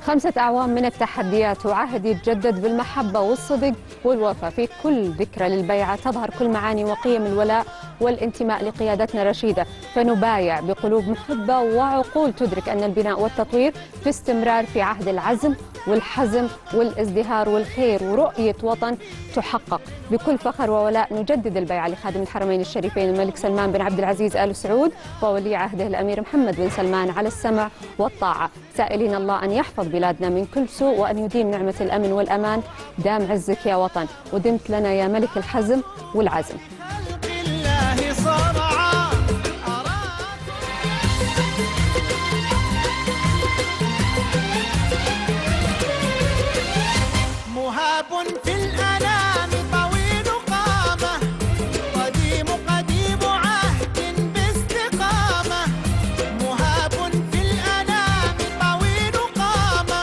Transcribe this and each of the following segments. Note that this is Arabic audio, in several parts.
5 أعوام من التحديات وعهد يتجدد بالمحبة والصدق والوفاء. في كل ذكرى للبيعة تظهر كل معاني وقيم الولاء والانتماء لقيادتنا رشيدة، فنبايع بقلوب محبة وعقول تدرك أن البناء والتطوير في استمرار في عهد العزم والحزم والازدهار والخير ورؤية وطن تحقق. بكل فخر وولاء نجدد البيعة لخادم الحرمين الشريفين الملك سلمان بن عبد العزيز آل سعود وولي عهده الأمير محمد بن سلمان على السمع والطاعة، سائلين الله أن يحفظ بلادنا من كل سوء وأن يديم نعمة الأمن والأمان. دام عزك يا وطن ودمت لنا يا ملك الحزم والعزم. مهاب في الأنام طويل قامة قديم عهد باستقامة. مهاب في الأنام طويل قامة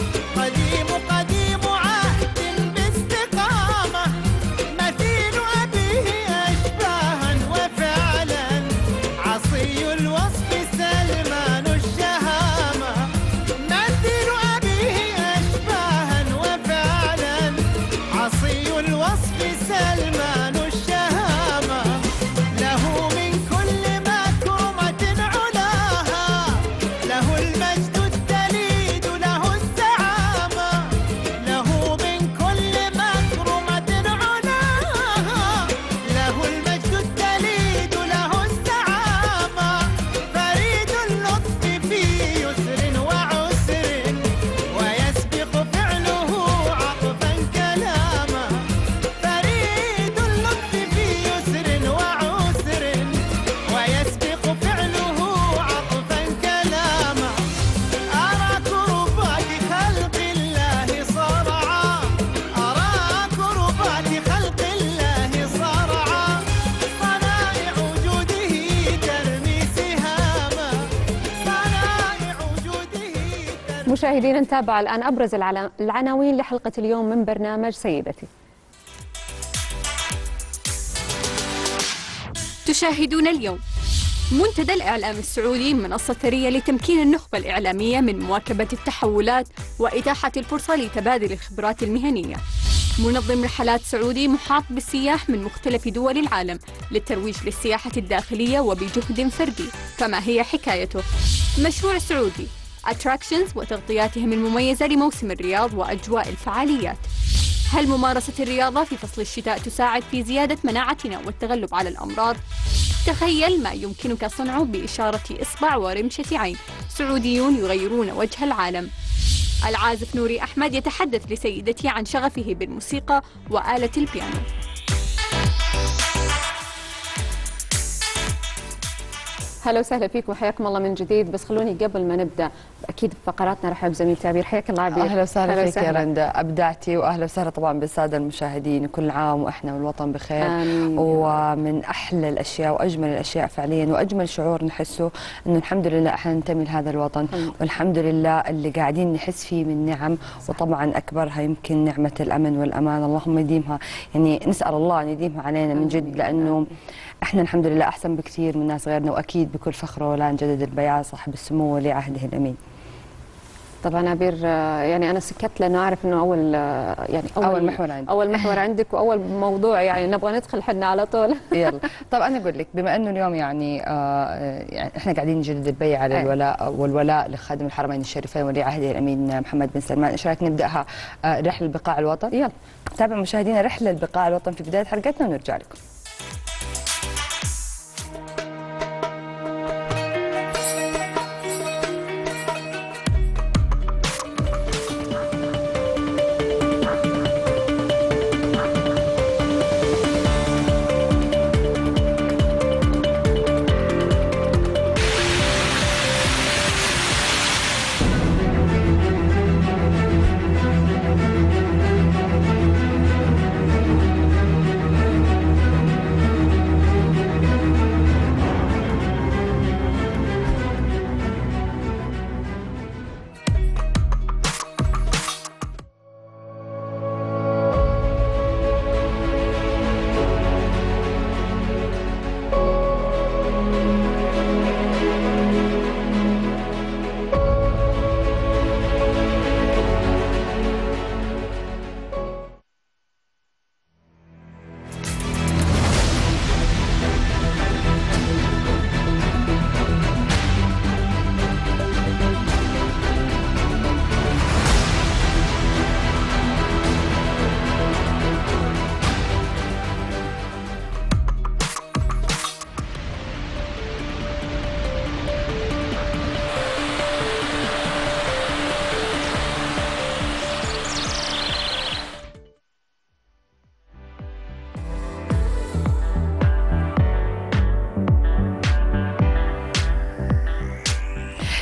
قديم عهد باستقامة. مثيل أبيه أشباها وفعلا عصي الوصف سلمان الشهامة. مثيل أبيه أشباها وفعلا عصي الوصف سلمان الشهامة. له من كل مكرمة علاها، له المجد التليد له الزعامة. له من كل مكرمة علاها، له المجد التليد له الزعامة. فريد اللطف في يسر وعسر ويسبق فعله عطفا كلاما. فريد اللطف في يسر وعسر ويسبق فعله عطفا كلاما. أرى كربات خلق الله صرعا، أرى كربات خلق الله صرعا. صنائع وجوده ترمي سهاما، صنائع وجوده. مشاهدينا نتابع الآن أبرز العناوين لحلقة اليوم من برنامج سيدتي. تشاهدون اليوم منتدى الإعلام السعودي، منصة ثرية لتمكين النخبة الإعلامية من مواكبة التحولات وإتاحة الفرصة لتبادل الخبرات المهنية. منظم رحلات سعودي محاط بالسياح من مختلف دول العالم للترويج للسياحة الداخلية وبجهد فردي، فما هي حكايته؟ مشروع سعودي Attractions وتغطياتهم المميزة لموسم الرياض وأجواء الفعاليات. هل ممارسة الرياضة في فصل الشتاء تساعد في زيادة مناعتنا والتغلب على الأمراض؟ تخيل ما يمكنك صنعه بإشارة إصبع ورمشة عين. سعوديون يغيرون وجه العالم. العازف نوري أحمد يتحدث لسيدتي عن شغفه بالموسيقى وآلة البيانو. هلا وسهلا فيكم وحياكم الله من جديد. بس خلوني قبل ما نبدا اكيد فقراتنا رحب زميل تعبير. حياك الله عبير. اهلا وسهلا فيك يا رندا، ابدعتي. واهلا وسهلا طبعا بالساده المشاهدين، كل عام واحنا والوطن بخير. ومن احلى الاشياء واجمل الاشياء فعليا واجمل شعور نحسه انه الحمد لله احنا ننتمي لهذا الوطن، والحمد لله اللي قاعدين نحس فيه من نعم. وطبعا اكبرها يمكن نعمه الامن والامان، اللهم يديمها، يعني نسال الله ان يديمها علينا من جد، لانه احنا الحمد لله احسن بكثير من ناس غيرنا. واكيد بكل فخر ولا نجدد البيعه صاحب السمو ولي عهده الامين. طبعا عبير، يعني انا سكت لانه اعرف انه اول محور عندك، اول محور عندك واول موضوع يعني نبغى ندخل حنا على طول. يلا طب انا اقول لك، بما انه اليوم يعني احنا قاعدين نجدد البيعه للولاء والولاء لخادم الحرمين الشريفين ولي عهده الامين محمد بن سلمان، ايش رايك نبداها رحله بقاع الوطن؟ يلا تابع مشاهدينا رحله بقاع الوطن في بدايه حلقتنا ونرجع لكم.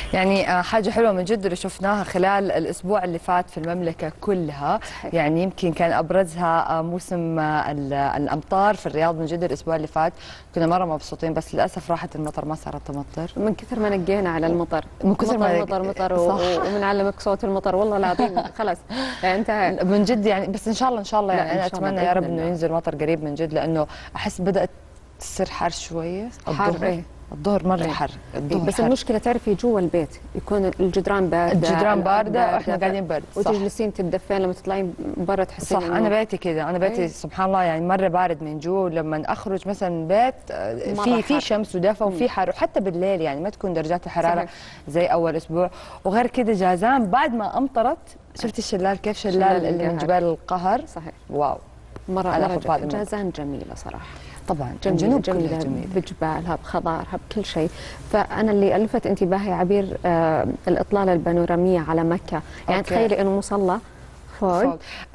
يعني حاجة حلوة من جد اللي شفناها خلال الأسبوع اللي فات في المملكة كلها. يعني يمكن كان أبرزها موسم الأمطار في الرياض. من جد الأسبوع اللي فات كنا مرة مبسوطين، بس للأسف راحت المطر، ما صارت تمطر من كثر ما نقينا على المطر. من كثر ما مطر ومنعلمك صوت المطر والله العظيم. خلاص انتهى من جد يعني. بس إن شاء الله يعني أنا أتمنى يا رب إنه الله. ينزل مطر قريب من جد، لأنه أحس بدأت تصير حر شوية. حر الظهر مرة حر. بس حر. المشكلة تعرفي جوا البيت يكون الجدران باردة واحنا قاعدين برد، وتجلسين تدفين، لما تطلعين برا تحسين صح. انا بيتي كذا، انا بيتي سبحان الله يعني مرة بارد من جوا، لما اخرج مثلا بيت في شمس ودفى وفي حر، وحتى بالليل يعني ما تكون درجات الحرارة صحيح. زي اول اسبوع. وغير كذا جازان بعد ما امطرت، شفتي الشلال كيف شلال اللي من جبال القهر. صحيح. واو مرة جازان جميلة صراحة. طبعا جميلة بجبالها بخضارها بكل شيء. فأنا اللي ألفت انتباهي عبير الإطلالة البانورامية على مكة. يعني تخيلي إنه مصلى فوق.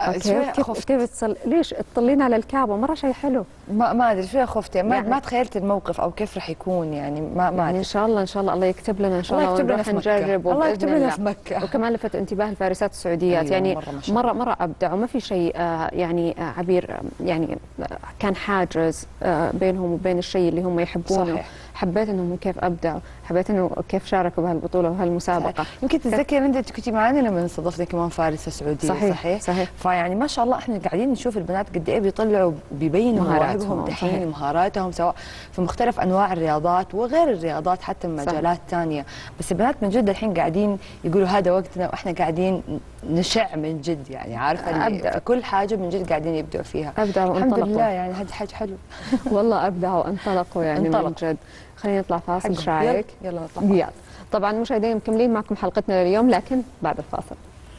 كيف تصل؟ ليش تطلين على الكعبة؟ مرة شيء حلو. ما ادري شويه خفت يعني ما تخيلت الموقف او كيف رح يكون يعني ما يعني ان شاء الله الله يكتب لنا ان شاء الله ونروح نجرب. الله يكتب لنا في مكة. وكمان لفت انتباه الفارسات السعوديات. يعني مرة ابدعوا. ما في شيء يعني عبير يعني كان حاجز بينهم وبين الشيء اللي هم يحبونه. صحيح. حبيت انهم كيف ابدعوا، حبيت انه كيف شاركوا بهالبطوله وهالمسابقه. يمكن تتذكري انت كنتي معنا لما استضفنا كمان فارسه سعوديه. صحيح. فيعني ما شاء الله احنا قاعدين نشوف البنات قد ايه بيطلعوا وبيبينوا مواهبهم دحين ومهاراتهم، سواء في مختلف انواع الرياضات وغير الرياضات، حتى مجالات ثانيه. بس البنات من جد الحين قاعدين يقولوا هذا وقتنا، واحنا قاعدين نشع من جد يعني عارفه في كل حاجه من جد قاعدين يبدعوا فيها. ابدعوا الحمد لله يعني هذه حاجه حلوه. والله ابدعوا انطلقوا يعني من جد. خلينا نطلع فاصل. ايش رايك؟ يلا نطلع. طبعا مشاهدينا مكملين معكم حلقتنا لليوم، لكن بعد الفاصل.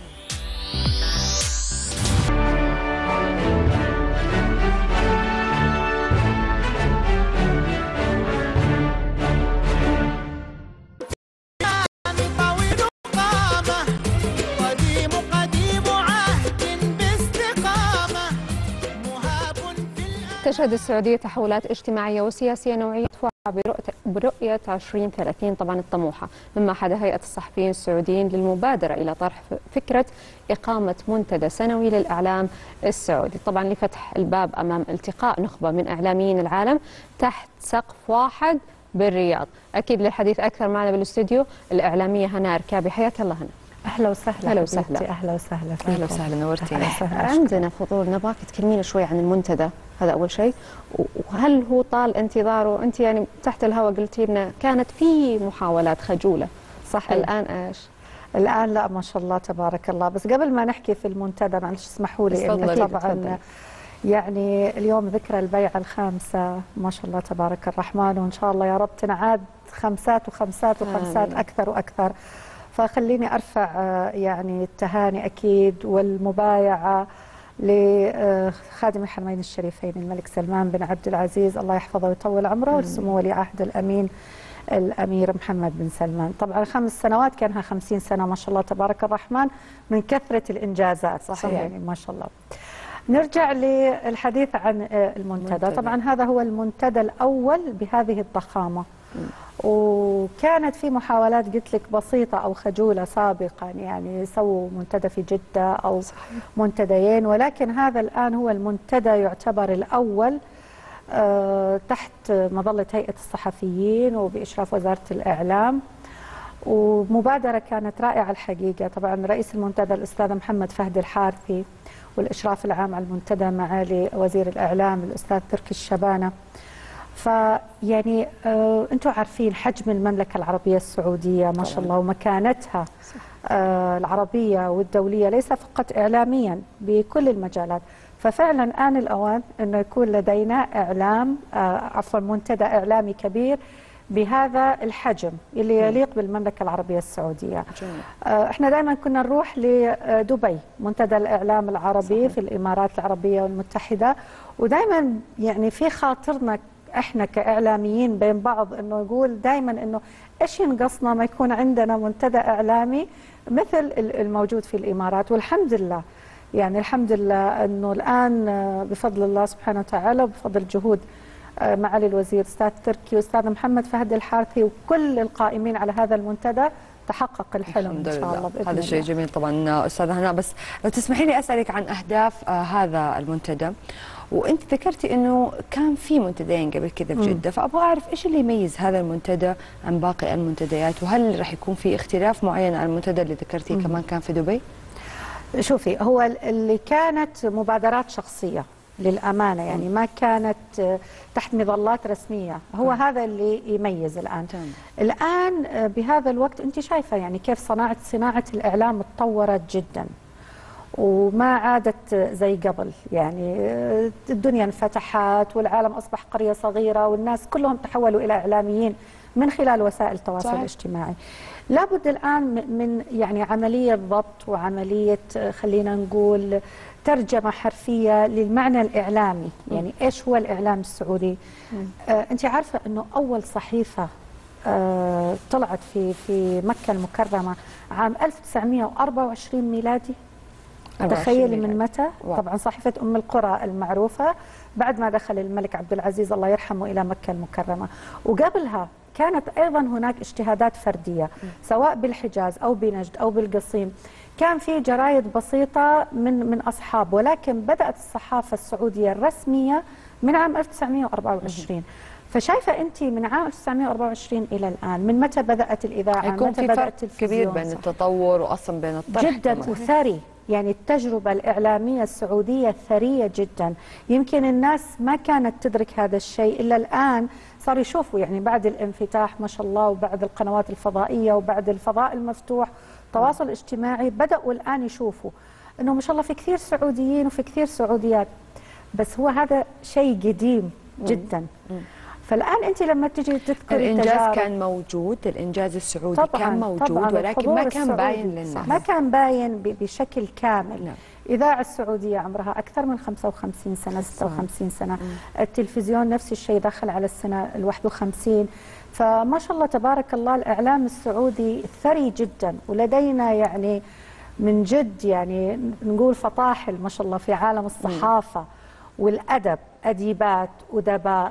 تشهد السعودية تحولات اجتماعية وسياسية نوعية برؤية 2030 طبعا الطموحة، مما حد هيئة الصحفيين السعوديين للمبادرة إلى طرح فكرة إقامة منتدى سنوي للإعلام السعودي، طبعا لفتح الباب أمام التقاء نخبة من إعلاميين العالم تحت سقف واحد بالرياض. أكيد للحديث أكثر معنا بالاستوديو الإعلامية هناء ركابي. حياك الله هنا. اهلا وسهلا. اهلا وسهلا. اهلا وسهلا. اهلا وسهلا، نورتينا. عندنا فضول نبغاك تكلمينا شوي عن المنتدى، هذا اول شيء. وهل هو طال انتظاره؟ انت يعني تحت الهواء قلتي لنا كانت في محاولات خجوله، صح؟ الان ايش؟ الان لا ما شاء الله تبارك الله. بس قبل ما نحكي في المنتدى معلش اسمحوا لي اني طبعا يعني اليوم ذكرى البيعه الخامسه ما شاء الله تبارك الرحمن، وان شاء الله يا رب تنعاد خمسات وخمسات وخمسات اكثر واكثر. فخليني أرفع يعني التهاني أكيد والمبايعة لخادم الحرمين الشريفين الملك سلمان بن عبد العزيز الله يحفظه ويطول عمره، ولسمو ولي عهد الأمين الأمير محمد بن سلمان. طبعا 5 سنوات كانها 50 سنة ما شاء الله تبارك الرحمن من كثرة الإنجازات. صحيح. يعني ما شاء الله. نرجع للحديث عن المنتدى. طبعا هذا هو المنتدى الأول بهذه الضخامة، وكانت في محاولات قلت لك بسيطة أو خجولة سابقا، يعني يسووا منتدى في جدة أو منتديين، ولكن هذا الآن هو المنتدى يعتبر الأول تحت مظلة هيئة الصحفيين وبإشراف وزارة الإعلام، ومبادرة كانت رائعة الحقيقة. طبعا رئيس المنتدى الأستاذ محمد فهد الحارثي، والإشراف العام على المنتدى معالي وزير الإعلام الأستاذ تركي الشبانة. فيعني انتم عارفين حجم المملكة العربية السعودية ما شاء الله ومكانتها العربية والدولية ليس فقط إعلاميا بكل المجالات. ففعلا آن الأوان أنه يكون لدينا إعلام منتدى إعلامي كبير بهذا الحجم اللي يليق بالمملكة العربية السعودية. احنا دائما كنا نروح لدبي منتدى الإعلام العربي في الإمارات العربية والمتحدة، ودائما يعني في خاطرنا احنا كاعلاميين بين بعض انه يقول دائما انه ايش ينقصنا ما يكون عندنا منتدى اعلامي مثل الموجود في الامارات. والحمد لله يعني الحمد لله انه الان بفضل الله سبحانه وتعالى وبفضل جهود معالي الوزير استاذ تركي واستاذ محمد فهد الحارثي وكل القائمين على هذا المنتدى تحقق الحلم إن شاء الله بإذن هذا شيء جميل طبعا أستاذة هناء. بس لو تسمحي لي أسألك عن أهداف هذا المنتدى، وأنت ذكرتي أنه كان في منتديين قبل كذا في جدة، فأبغى أعرف إيش اللي يميز هذا المنتدى عن باقي المنتديات، وهل راح يكون في اختلاف معين عن المنتدى اللي ذكرتيه كمان كان في دبي؟ شوفي، هو اللي كانت مبادرات شخصية للأمانة، يعني ما كانت تحت مظلات رسمية، هو هذا اللي يميز الآن. الآن بهذا الوقت أنت شايفة يعني كيف صناعة الإعلام تطورت جدا وما عادت زي قبل، يعني الدنيا انفتحت والعالم أصبح قرية صغيرة والناس كلهم تحولوا إلى إعلاميين من خلال وسائل التواصل الاجتماعي. لابد الآن من يعني عملية ضبط وعملية خلينا نقول ترجمة حرفية للمعنى الإعلامي. يعني إيش هو الإعلام السعودي؟ أنت عارفة أنه أول صحيفة طلعت في مكة المكرمة عام 1924 ميلادي. تخيلي من متى؟ طبعا صحيفة أم القرى المعروفة بعد ما دخل الملك عبد العزيز الله يرحمه إلى مكة المكرمة، وقبلها كانت أيضا هناك اجتهادات فردية سواء بالحجاز أو بنجد أو بالقصيم. كان في جرايد بسيطة من أصحاب، ولكن بدأت الصحافة السعودية الرسمية من عام 1924. فشايفة أنت من عام 1924 إلى الآن، من متى بدأت الإذاعة؟ يكون في فرق كبير بين التطور وأصلا بين الطرح جدا وثري. يعني التجربة الإعلامية السعودية ثرية جدا، يمكن الناس ما كانت تدرك هذا الشيء إلا الآن صار يشوفوا، يعني بعد الانفتاح ما شاء الله وبعد القنوات الفضائية وبعد الفضاء المفتوح التواصل الاجتماعي بدأوا الآن يشوفوا أنه ما شاء الله في كثير سعوديين وفي كثير سعوديات، بس هو هذا شيء قديم جدا. فالآن أنت لما تجي تذكري الإنجاز كان موجود، الإنجاز السعودي كان موجود، ولكن ما كان باين للناس، ما كان باين بشكل كامل. الإذاعة السعودية عمرها أكثر من 55 سنة 56 سنة. التلفزيون نفس الشيء دخل على السنة 51. فما شاء الله تبارك الله الإعلام السعودي ثري جدا، ولدينا يعني من جد يعني نقول فطاحل ما شاء الله في عالم الصحافة والأدب، أديبات، أدباء،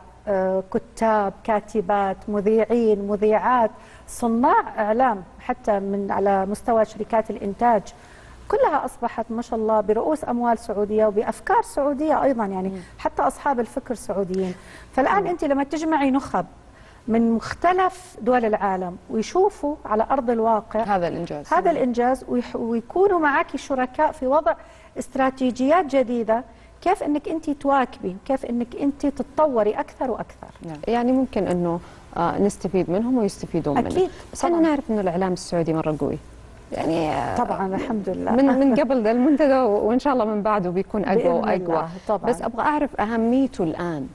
كتاب، كاتبات، مذيعين، مذيعات، صناع إعلام، حتى من على مستوى شركات الإنتاج كلها أصبحت ما شاء الله برؤوس أموال سعودية وبأفكار سعودية أيضا، يعني حتى أصحاب الفكر سعوديين. فالآن أنت لما تجمعي نخب من مختلف دول العالم ويشوفوا على أرض الواقع هذا الإنجاز ويكونوا معك شركاء في وضع استراتيجيات جديدة، كيف انك انت تواكبي، كيف انك انت تتطوري اكثر واكثر. يعني ممكن انه نستفيد منهم ويستفيدون مننا. اكيد. بس احنا نعرف انه الاعلام السعودي مره قوي، يعني طبعا الحمد لله من قبل ذا المنتدى وان شاء الله من بعده بيكون اقوى واقوى. بس ابغى اعرف اهميته الان.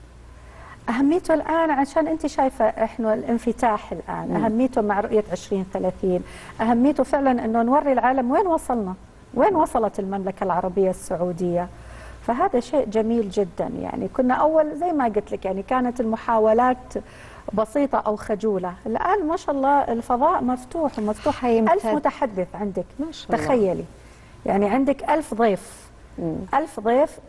أهميته الآن عشان أنت شايفة إحنا الانفتاح الآن، أهميته مع رؤية 2030، أهميته فعلا أنه نوري العالم وين وصلنا، وين وصلت المملكة العربية السعودية. فهذا شيء جميل جدا. يعني كنا أول زي ما قلت لك يعني كانت المحاولات بسيطة أو خجولة، الآن ما شاء الله الفضاء مفتوح ومفتوح. 1000 متحدث عندك ما شاء الله. تخيلي يعني عندك 1000 ضيف، 1000 ضيف،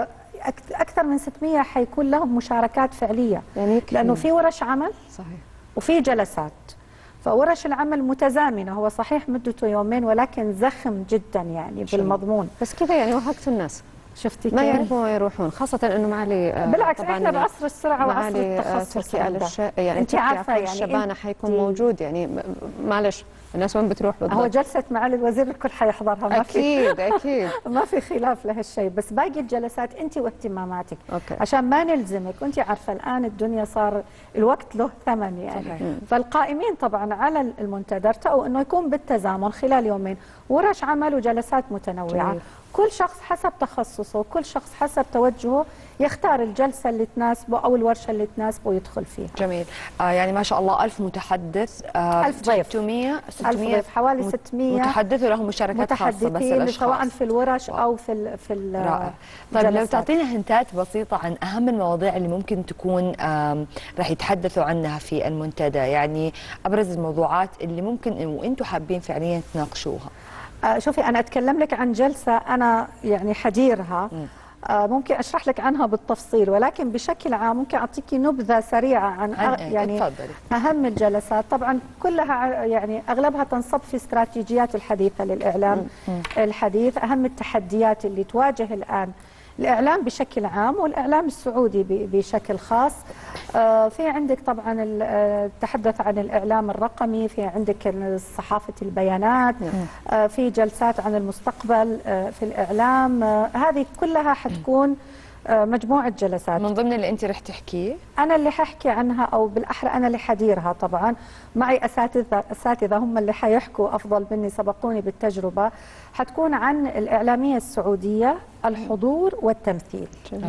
أكثر من 600 حيكون لهم مشاركات فعلية، يعني لأنه في ورش عمل صحيح وفي جلسات. فورش العمل متزامنة، هو صحيح مدته يومين ولكن زخم جدا يعني بالمضمون. بس كذا يعني وهقت الناس، شفتي ما يعرفوا وين يروحون، خاصة انه معالي بالعكس احنا بعصر السرعة وعصر التخصص. يعني انت عارفة يعني الشبانة حيكون موجود، يعني معلش الناس وين بتروح بالضبط؟ هو جلسة معالي الوزير الكل حيحضرها، ما أكيد أكيد ما في خلاف لهالشيء. بس باقي الجلسات أنت واهتماماتك عشان ما نلزمك، وأنت عارفة الآن الدنيا صار الوقت له ثمن يعني. صحيح. فالقائمين طبعا على المنتدى ارتأوا أنه يكون بالتزامن خلال يومين ورش عمل وجلسات متنوعة. جميل. كل شخص حسب تخصصه، كل شخص حسب توجهه يختار الجلسة اللي تناسبه أو الورشة اللي تناسبه ويدخل فيها. جميل. يعني ما شاء الله 1000 متحدث، 1000 ضيف، 600 ضيف، حوالي 600 متحدث ولهم مشاركات خاصة بس الأشخاص سواء في الورش أو في رائع. طيب لو تعطينا هنتات بسيطة عن أهم المواضيع اللي ممكن تكون راح يتحدثوا عنها في المنتدى، يعني أبرز الموضوعات اللي ممكن وأنتم حابين فعليا تناقشوها. شوفي أنا أتكلم لك عن جلسة أنا يعني حديرها، ممكن أشرح لك عنها بالتفصيل، ولكن بشكل عام ممكن أعطيكي نبذة سريعة عن يعني أهم الجلسات. طبعا كلها يعني أغلبها تنصب في استراتيجيات الحديثة للإعلام الحديث، أهم التحديات اللي تواجه الآن الإعلام بشكل عام والإعلام السعودي بشكل خاص. في عندك طبعا التحدث عن الإعلام الرقمي، في عندك صحافة البيانات، في جلسات عن المستقبل في الإعلام. هذه كلها حتكون مجموعة جلسات. من ضمن اللي أنت رح تحكيه؟ أنا اللي ححكي عنها، أو بالأحرى أنا اللي حديرها. طبعا معي أساتذة هم اللي حيحكوا أفضل مني، سبقوني بالتجربة. حتكون عن الإعلامية السعودية، الحضور والتمثيل.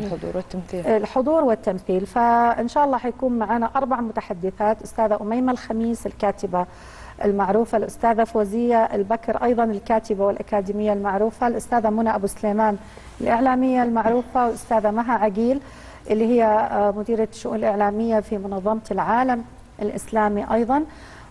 الحضور والتمثيل. فإن شاء الله حيكون معنا 4 متحدثات: أستاذة أميمة الخميس الكاتبة المعروفة، الأستاذة فوزية البكر أيضا الكاتبة والأكاديمية المعروفة، الأستاذة منى أبو سليمان الإعلامية المعروفة، والأستاذة مها عقيل اللي هي مديرة الشؤون الإعلامية في منظمة العالم الإسلامي أيضا.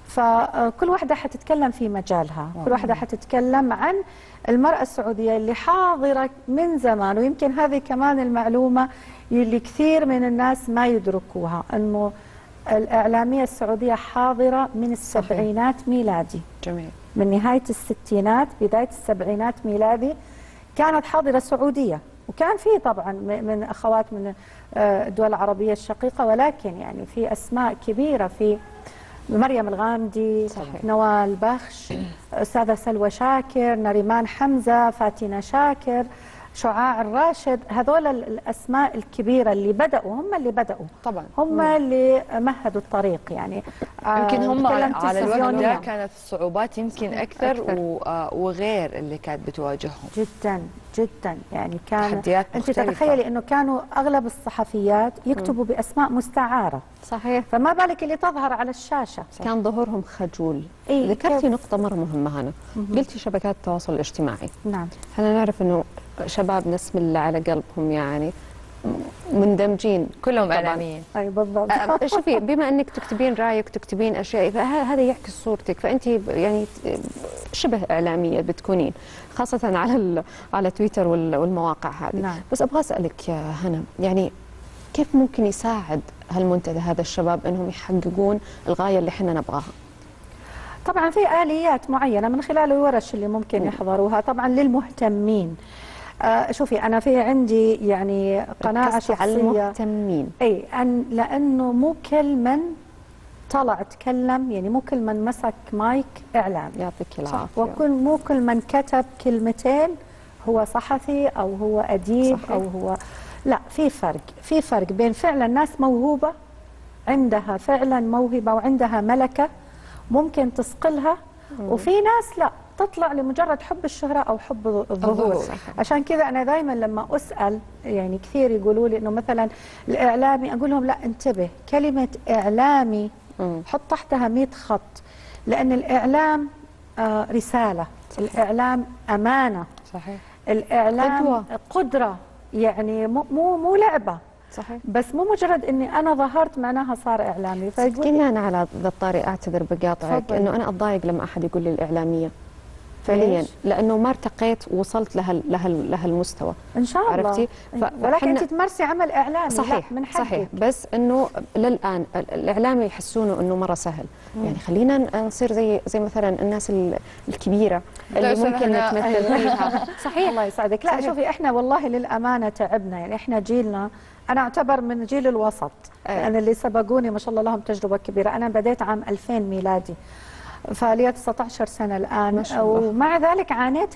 فكل واحدة حتتكلم في مجالها، كل واحدة حتتكلم عن المرأة السعودية اللي حاضرة من زمان. ويمكن هذه كمان المعلومة اللي كثير من الناس ما يدركوها، أنه الإعلامية السعودية حاضرة من السبعينات ميلادي. جميل. من نهاية الستينات بداية السبعينات ميلادي كانت حاضرة سعودية، وكان في طبعا من أخوات من الدول العربية الشقيقة، ولكن يعني في أسماء كبيرة، في مريم الغامدي، نوال بخش، أستاذة سلوى شاكر، نريمان حمزة، فاتنة شاكر، شعاع الراشد. هذول الأسماء الكبيرة اللي بدأوا، هم اللي بدأوا طبعا، هم اللي مهدوا الطريق. يعني يمكن هم على الوقت ده كانت الصعوبات يمكن أكثر. وغير اللي كانت بتواجههم جدا جدا. يعني كان تحديات مختلفة. أنت تتخيلي أنه كانوا أغلب الصحفيات يكتبوا بأسماء مستعارة. صحيح. فما بالك اللي تظهر على الشاشة. كان ظهورهم خجول. إيه؟ ذكرتي نقطة مرة مهمة هنا، قلتي شبكات التواصل الاجتماعي. نعم. احنا نعرف أنه شبابنا اسم الله على قلبهم، يعني مندمجين كلهم إعلاميين. أي بالضبط. شوفي، بما أنك تكتبين رأيك، تكتبين أشياء، فهذا يعكس صورتك، فأنت يعني شبه إعلامية بتكونين، خاصة على تويتر والمواقع هذه. نعم. بس أبغى أسألك يا هنا، يعني كيف ممكن يساعد هالمنتدى هذا الشباب أنهم يحققون الغاية اللي احنا نبغاها؟ طبعا في آليات معينة من خلال الورش اللي ممكن يحضروها طبعا للمهتمين. شوفي أنا في عندي يعني قناعة شخصية على المهتمين. أي لأنه مو كل من طلع تكلم، يعني مو كل من مسك مايك إعلام. يعطيك العافية. مو كل من كتب كلمتين هو صحفي أو هو أديب. صحيح. أو هو لا، في فرق بين فعلا ناس موهوبة، عندها فعلا موهبة وعندها ملكة ممكن تصقلها، وفي ناس لا، تطلع لمجرد حب الشهرة أو حب الظهور. عشان كذا أنا دائما لما أسأل، يعني كثير يقولوا لي إنه مثلا الإعلامي، أقول لهم لا، انتبه، كلمة إعلامي حط تحتها 100 خط، لأن الإعلام رسالة. صحيح. الإعلام أمانة. صحيح. الإعلام قدرة، يعني مو لعبة. صحيح. بس مو مجرد اني انا ظهرت معناها صار اعلامي. صدقيني انا على ذا الطاري اعتذر بقاطعك، انه انا اتضايق لما احد يقول لي الاعلاميه فعليا، لانه ما ارتقيت ووصلت لها المستوى. ان شاء الله. عرفتي؟ ولكن انت تمارسي عمل اعلامي. صحيح. من حقك. صحيح. بس انه للان الاعلامي يحسونه انه مره سهل. يعني خلينا نصير زي مثلا الناس الكبيره اللي ممكن نتمثل فيها. صحيح. الله يسعدك. لا شوفي، احنا والله للامانه تعبنا، يعني احنا جيلنا، أنا أعتبر من جيل الوسط. أنا اللي سبقوني ما شاء الله لهم تجربة كبيرة. أنا بديت عام 2000 ميلادي، فلي 19 سنة الآن، ومع ذلك عانيت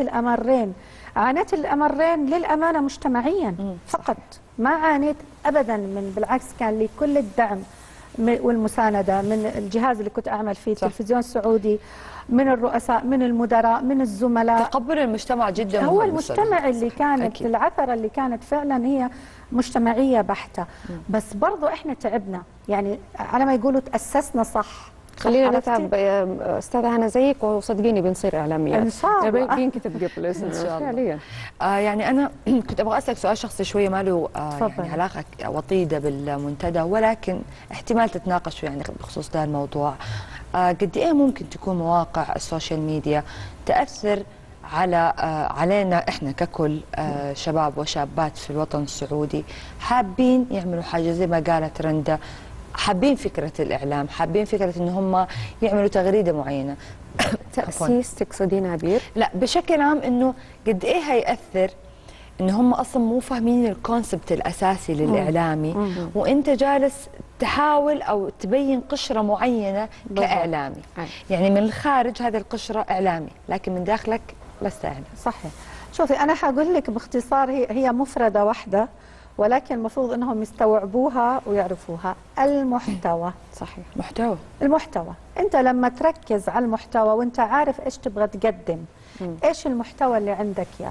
الأمرين للأمانة مجتمعيا فقط، ما عانيت أبدا بالعكس كان لي كل الدعم والمساندة من الجهاز اللي كنت أعمل فيه، التلفزيون السعودي، من الرؤساء، من المدراء، من الزملاء. تقبل المجتمع جدا هو المجتمع اللي كانت أكيد. العثرة اللي كانت فعلا هي مجتمعية بحتة. بس برضو احنا تعبنا، يعني على ما يقولوا تأسسنا صح. خلينا نتعب يا استاذه هنا زيك، وصدقيني بنصير اعلاميات ان شاء الله. بينكتب قبل اسمه ان شاء الله فعليا. يعني انا كنت ابغى اسالك سؤال شخصي شويه ما له يعني علاقه وطيده بالمنتدى، ولكن احتمال تتناقشوا يعني بخصوص ده الموضوع. قد ايه ممكن تكون مواقع السوشيال ميديا تاثر علينا احنا ككل شباب وشابات في الوطن السعودي حابين يعملوا حاجه زي ما قالت رندا، حابين فكره الاعلام، حابين فكره ان هم يعملوا تغريده معينه. تاسيس تقصدين عبير؟ لا بشكل عام انه قد ايه هيأثر ان هم اصلا مو فاهمين الكونسبت الاساسي للاعلامي، وانت جالس تحاول او تبين قشره معينه كاعلامي. يعني من الخارج هذه القشره اعلامي، لكن من داخلك لست اعلامي. صحيح. شوفي انا حقول لك باختصار، هي مفرده واحده، ولكن المفروض انهم يستوعبوها ويعرفوها. المحتوى. صحيح. محتوى. المحتوى، انت لما تركز على المحتوى وانت عارف ايش تبغى تقدم، ايش المحتوى اللي عندك اياه،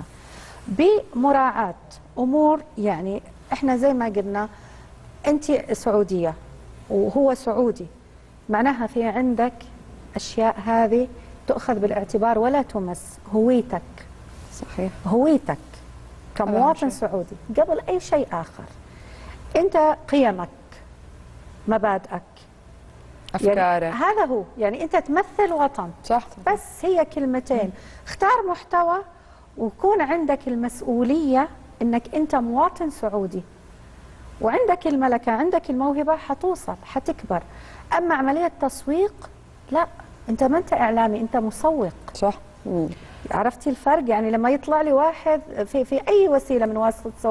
بمراعاة امور. يعني احنا زي ما قلنا انت سعودية وهو سعودي، معناها في عندك اشياء هذه تؤخذ بالاعتبار ولا تمس هويتك. صحيح. هويتك كمواطن سعودي قبل اي شيء اخر. انت قيمك، مبادئك، افكارك، يعني هذا هو، يعني انت تمثل وطن. صح. بس هي كلمتين. اختار محتوى ويكون عندك المسؤولية انك انت مواطن سعودي، وعندك الملكة، عندك الموهبة، حتوصل، حتكبر. اما عملية تسويق لا، انت ما انت اعلامي، انت مسوق. صح. عرفتي الفرق؟ يعني لما يطلع لي واحد في اي وسيلة من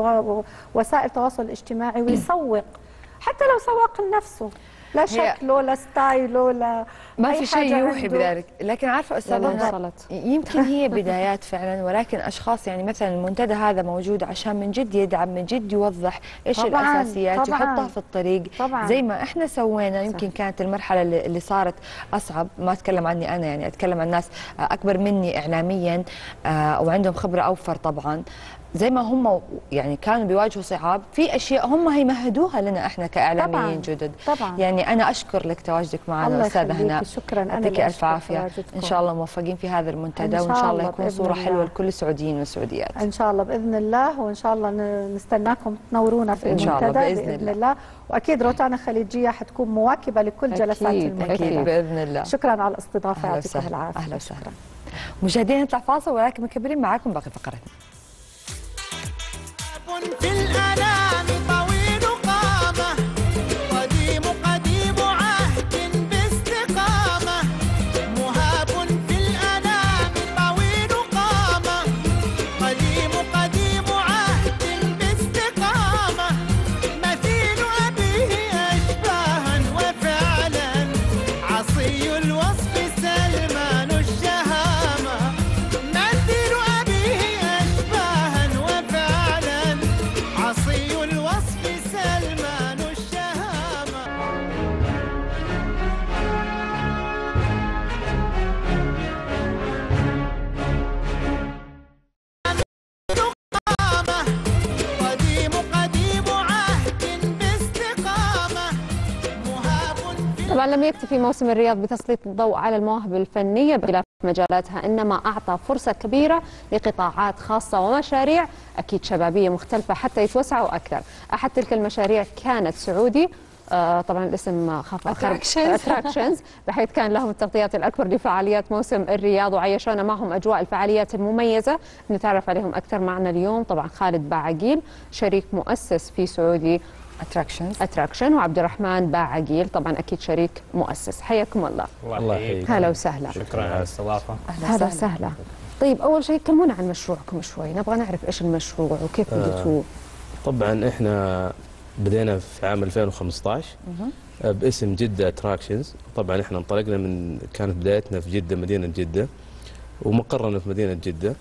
وسائل التواصل الاجتماعي ويسوق، حتى لو سوق لنفسه، لا شكله لا ستايله لا ما في شيء يوحي بذلك. لكن عارفه استاذ يمكن هي بدايات فعلا، ولكن اشخاص يعني مثلا المنتدى هذا موجود عشان من جد يدعم، من جد يوضح ايش الاساسيات، يحطها في الطريق زي ما احنا سوينا. يمكن كانت المرحله اللي صارت اصعب، ما اتكلم عني انا، يعني اتكلم عن ناس اكبر مني اعلاميا وعندهم خبره اوفر طبعا. زي ما هم يعني كانوا بيواجهوا صعاب، في اشياء هم هيمهدوها لنا احنا كاعلاميين جدد. طبعا. يعني انا اشكر لك تواجدك معنا استاذه هناء. شكرا. يعطيك الف عافيه. ان شاء الله موفقين في هذا المنتدى، وان شاء الله يكون صوره حلوه لكل السعوديين والسعوديات. ان شاء الله باذن الله، وان شاء الله نستناكم تنورونا في المنتدى. إن شاء الله بإذن الله. واكيد روتانا خليجيه حتكون مواكبه لكل جلسات المنتدى. اكيد باذن الله. شكرا على الاستضافه، يعطيكم العافيه. اهلا وسهلا. مشاهدينا نطلع فاصل ولكن مكملين معاكم باقي فقرتنا. في الأنام طويل قامة، قديم عهد باستقامة. مهاب في الأنام طويل قامة، قديم عهد باستقامة. مثيل أبيه أشباها وفعلا، عصي الوصف سلمان الشهامة. مثيل أبيه أشباها وفعلا، عصي الوصف سلمان الشهامة. قديم عهد باستقامة. مهاب طبعا لم يكتفي موسم الرياض بتسليط الضوء على المواهب الفنية بخلاف مجالاتها، إنما أعطى فرصة كبيرة لقطاعات خاصة ومشاريع أكيد شبابية مختلفة حتى يتوسعوا أكثر. أحد تلك المشاريع كانت سعودي، طبعا الاسم خاف اتراكشنز، بحيث كان لهم التغطيات الأكبر لفعاليات موسم الرياض، وعيشونا معهم أجواء الفعاليات المميزة. نتعرف عليهم أكثر معنا اليوم طبعا خالد باعقيل، شريك مؤسس في سعودي اتراكشن، وعبد الرحمن باعقيل طبعا اكيد شريك مؤسس. حياكم الله. الله يحييك. هلا وسهلا. شكرا على الاستضافه. هلا وسهلا. طيب اول شيء كلمونا عن مشروعكم شوي، نبغى نعرف ايش المشروع وكيف بديتوه. طبعا احنا بدينا في عام 2015 باسم جدة اتراكشنز. طبعا احنا انطلقنا من، كانت بدايتنا في جدة، مدينة جدة، ومقرنا في مدينة جدة.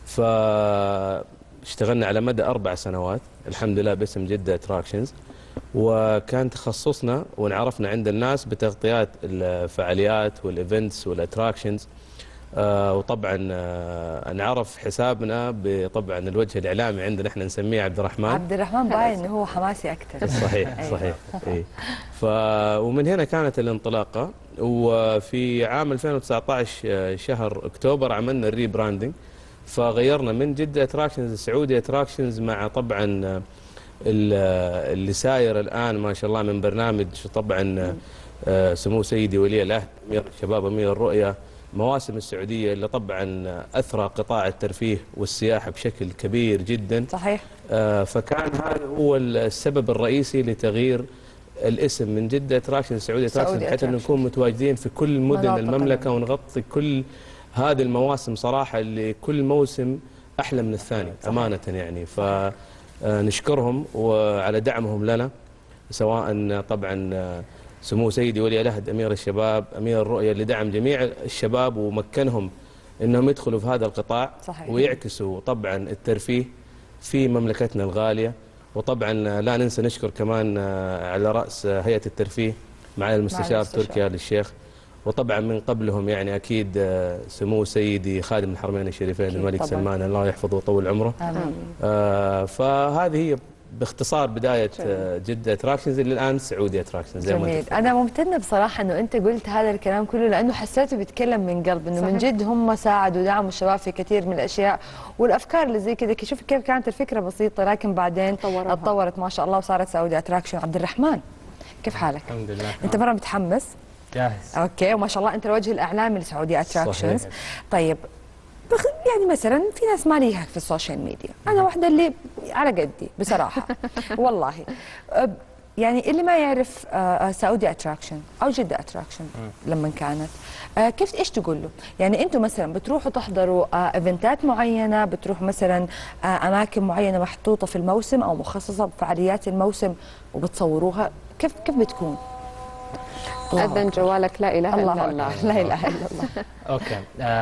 فاشتغلنا على مدى 4 سنوات الحمد لله باسم جدة اتراكشنز، وكان تخصصنا وانعرفنا عند الناس بتغطيات الفعاليات والايفنتس والاتراكشنز. وطبعا انعرف حسابنا بطبعا الوجه الاعلامي عندنا، احنا نسميه عبد الرحمن باين انه هو حماسي اكثر. صحيح صحيح. اي ومن هنا كانت الانطلاقه. وفي عام 2019 شهر اكتوبر عملنا الريبراندنج، فغيرنا من جدة اتراكشنز سعودي اتراكشنز، مع طبعا اللي ساير الان ما شاء الله من برنامج طبعا سمو سيدي ولي العهد امير الشباب امير الرؤيه، مواسم السعودية اللي طبعا أثرى قطاع الترفيه والسياحة بشكل كبير جدا. صحيح. فكان هذا هو السبب الرئيسي لتغيير الاسم من جدة اتراكشن سعودي اتراكشن، بحيث أن نكون متواجدين في كل مدن المملكة ونغطي كل هذه المواسم صراحة، اللي كل موسم أحلى من الثاني. صحيح. أمانة يعني. فنشكرهم وعلى دعمهم لنا، سواء طبعا سمو سيدي ولي العهد أمير الشباب أمير الرؤية اللي دعم جميع الشباب ومكنهم أنهم يدخلوا في هذا القطاع. صحيح. ويعكسوا طبعا الترفيه في مملكتنا الغالية. وطبعا لا ننسى نشكر كمان على رأس هيئة الترفيه مع المستشار تركي آل الشيخ، وطبعا من قبلهم يعني أكيد سمو سيدي خادم الحرمين الشريفين الملك سلمان الله يحفظه ويطول عمره. فهذه هي باختصار بداية جدة اتراكشنز اللي الآن سعودي اتراكشنز. جميل. أنا ممتنة بصراحة إنه أنت قلت هذا الكلام كله، لأنه حسيته بيتكلم من قلب، إنه من جد هم ساعدوا ودعموا الشباب في كثير من الأشياء والأفكار اللي زي كذا. شوف كيف كانت الفكرة بسيطة لكن بعدين تطورت ما شاء الله وصارت سعودي اتراكشن. عبد الرحمن كيف حالك؟ الحمد لله. أنت مرة متحمس؟ جاهز. أوكي. وما شاء الله أنت الوجه الإعلامي لسعودي اتراكشنز. يعني مثلا في ناس ما ليها في السوشيال ميديا، انا واحده اللي على قدي بصراحه والله. يعني اللي ما يعرف سعودي اتراكشن او جده اتراكشن لما كانت كيف ايش تقول له؟ يعني انتم مثلا بتروحوا تحضروا ايفنتات معينه، بتروحوا مثلا اماكن معينه محطوطه في الموسم او مخصصه بفعاليات الموسم وبتصوروها، كيف بتكون؟ أذن جوالك لا إله إلا الله. لا إله إلا الله. أوكي.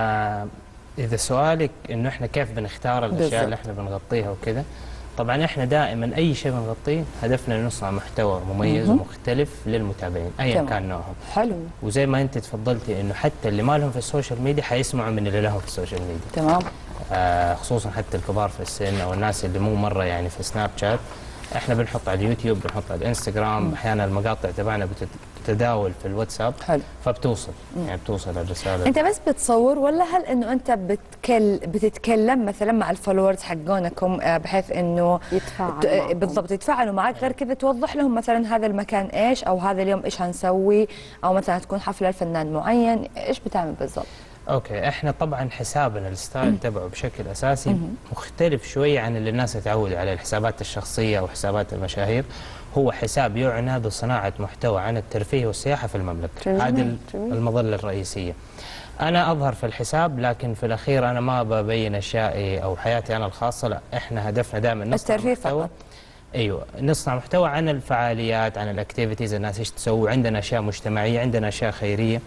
إذا سؤالك إنه إحنا كيف بنختار الأشياء اللي إحنا بنغطيها وكذا، طبعا إحنا دائما أي شيء بنغطيه هدفنا نصنع محتوى مميز ومختلف للمتابعين أيا كان نوعهم. حلو. وزي ما أنت تفضلتي إنه حتى اللي ما لهم في السوشيال ميديا حيسمعوا من اللي لهم في السوشيال ميديا. تمام. خصوصا حتى الكبار في السن أو الناس اللي مو مرة يعني في سناب شات، احنا بنحط على اليوتيوب، بنحط على الانستغرام، احيانا المقاطع تبعنا بتتداول في الواتساب. حلو. فبتوصل يعني بتوصل الرساله. انت بس بتصور ولا هل انه انت بتتكلم مثلا مع الفولورز حقونكم بحيث انه يتفاعلوا بالضبط يتفاعلوا معك، غير كذا توضح لهم مثلا هذا المكان ايش او هذا اليوم ايش هنسوي، او مثلا تكون حفله لفنان معين، ايش بتعمل بالضبط؟ اوكي. احنا طبعا حسابنا الستايل تبعه بشكل اساسي مختلف شويه عن اللي الناس تعودوا عليه، الحسابات الشخصيه او حسابات المشاهير. هو حساب يعنى بصناعه محتوى عن الترفيه والسياحه في المملكه. هذه المظله الرئيسيه. انا اظهر في الحساب، لكن في الاخير انا ما ببين اشيائي او حياتي انا الخاصه، لا احنا هدفنا دائما نصنع الترفيه محتوى. فقط. ايوه، نصنع محتوى عن الفعاليات، عن الاكتيفيتيز، الناس ايش تسوي، عندنا اشياء مجتمعيه، عندنا اشياء خيريه.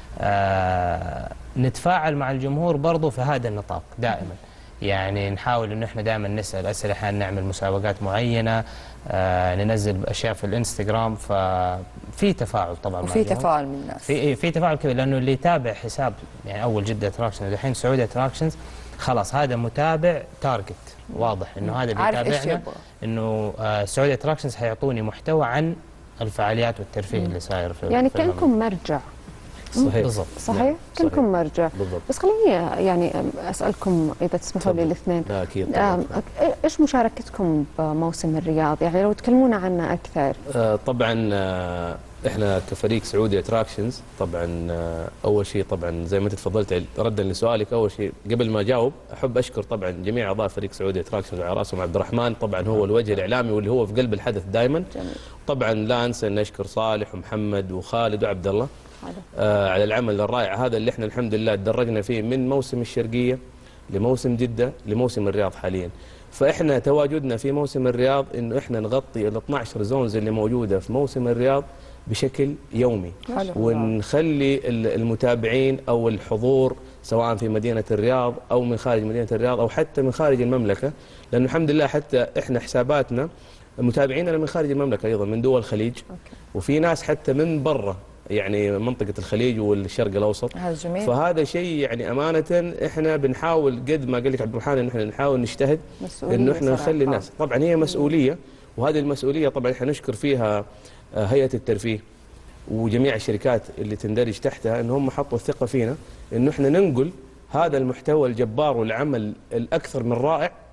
نتفاعل مع الجمهور برضو في هذا النطاق دائما. يعني نحاول انه احنا دائما نسال اسئله، احيانا نعمل مسابقات معينه، ننزل اشياء في الانستغرام، ففي تفاعل طبعا مع في تفاعل من الناس. في تفاعل كبير، لانه اللي يتابع حساب يعني اول جده اتراكشنز الحين سعودي اتراكشنز خلاص هذا متابع تارجت واضح انه هذا اللي يتابعنا، انه سعودي اتراكشنز حيعطوني محتوى عن الفعاليات والترفيه اللي صاير في يعني كأنكم مرجع. صحيح. بالضبط. صحيح. كلكم مرجع. بالضبط. بس خليني يعني اسالكم اذا تسمحوا لي الاثنين. لا اكيد. ايش مشاركتكم بموسم الرياض؟ يعني لو تكلمونا عنه اكثر. طبعا احنا كفريق سعودي اتراكشنز طبعا اول شيء طبعا زي ما انت تفضلت ردا لسؤالك، اول شيء قبل ما اجاوب احب اشكر طبعا جميع اعضاء فريق سعودي اتراكشنز وعلى راسهم عبد الرحمن، طبعا هو الوجه الاعلامي واللي هو في قلب الحدث دائما. طبعا لا انسى ان اشكر صالح ومحمد وخالد وعبد الله على العمل الرائع هذا اللي احنا الحمد لله تدرجنا فيه من موسم الشرقيه لموسم جده لموسم الرياض حاليا. فاحنا تواجدنا في موسم الرياض انه احنا نغطي ال 12 زونز اللي موجوده في موسم الرياض بشكل يومي. ونخلي المتابعين او الحضور سواء في مدينه الرياض او من خارج مدينه الرياض او حتى من خارج المملكه، لانه الحمد لله حتى احنا حساباتنا متابعيننا من خارج المملكه ايضا من دول الخليج. وفي ناس حتى من برا يعني منطقة الخليج والشرق الأوسط. هذا جميل. فهذا شيء يعني أمانة إحنا بنحاول قد ما قال لك عبد الرحمن إن إحنا نحاول نجتهد إنه إحنا نخلي الناس، طبعا هي مسؤولية، وهذه المسؤولية طبعا إحنا نشكر فيها هيئة الترفيه وجميع الشركات اللي تندرج تحتها إن هم حطوا الثقة فينا إنه إحنا ننقل هذا المحتوى الجبار والعمل الأكثر من رائع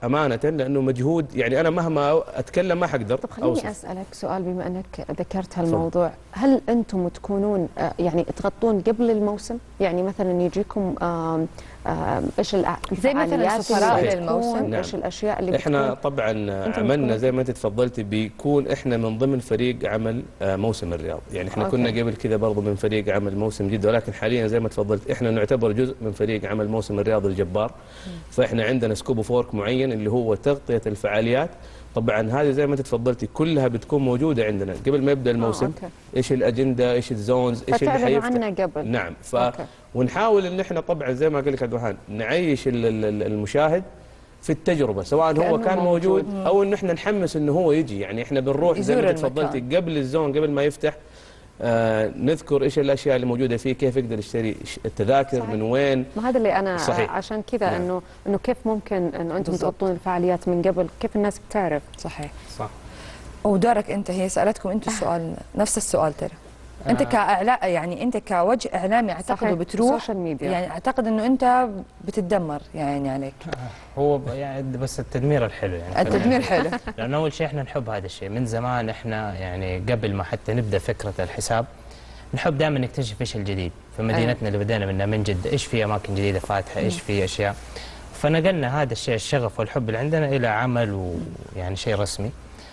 امانه، لانه مجهود، يعني انا مهما اتكلم ما حقدر طب خليني اوصف. اسالك سؤال بما انك ذكرت هالموضوع، هل انتم تكونون يعني تغطون قبل الموسم؟ يعني مثلا يجيكم ايش زي مثلا سفراء للموسم؟ نعم. ايش الاشياء اللي احنا طبعا عملنا زي ما انت تفضلتي، بيكون احنا من ضمن فريق عمل موسم الرياض، يعني احنا كنا قبل كذا برضو من فريق عمل موسم جدة، ولكن حاليا زي ما تفضلت احنا نعتبر جزء من فريق عمل موسم الرياض الجبار. فاحنا عندنا سكوب اوف وورك معين اللي هو تغطية الفعاليات. طبعا هذه زي ما انت تفضلتي كلها بتكون موجوده عندنا قبل ما يبدا الموسم. ايش الاجنده، ايش الزونز، ايش اللي حيفتح عنه قبل. نعم. ونحاول ان احنا طبعا زي ما قال لك عبد الرحمن نعيش المشاهد في التجربه، سواء هو كان موجود او ان احنا نحمس انه هو يجي. يعني احنا بنروح زي ما انت تفضلتي قبل الزون، قبل ما يفتح نذكر ايش الاشياء اللي موجوده فيه، كيف يقدر يشتري التذاكر، صحيح. من وين. ما هذا اللي انا صحيح. عشان كذا نعم. انه كيف ممكن انه انتم تغطون الفعاليات من قبل، كيف الناس بتعرف. صحيح صح. ودورك انت، هي سالتكم انتم السؤال نفس السؤال ترى. انت كاعلام، يعني انت كوجه اعلامي اعتقد بتروح يعني اعتقد انه انت بتتدمر يعني عليك. هو يعني بس التدمير الحلو، يعني التدمير حلو. لانه اول شيء احنا نحب هذا الشيء من زمان. احنا يعني قبل ما حتى نبدا فكره الحساب نحب دائما نكتشف ايش الجديد في مدينتنا اللي بدينا منها من جده، ايش في اماكن جديده فاتحه، ايش في اشياء. فنقلنا هذا الشيء الشغف والحب اللي عندنا الى عمل ويعني شيء رسمي.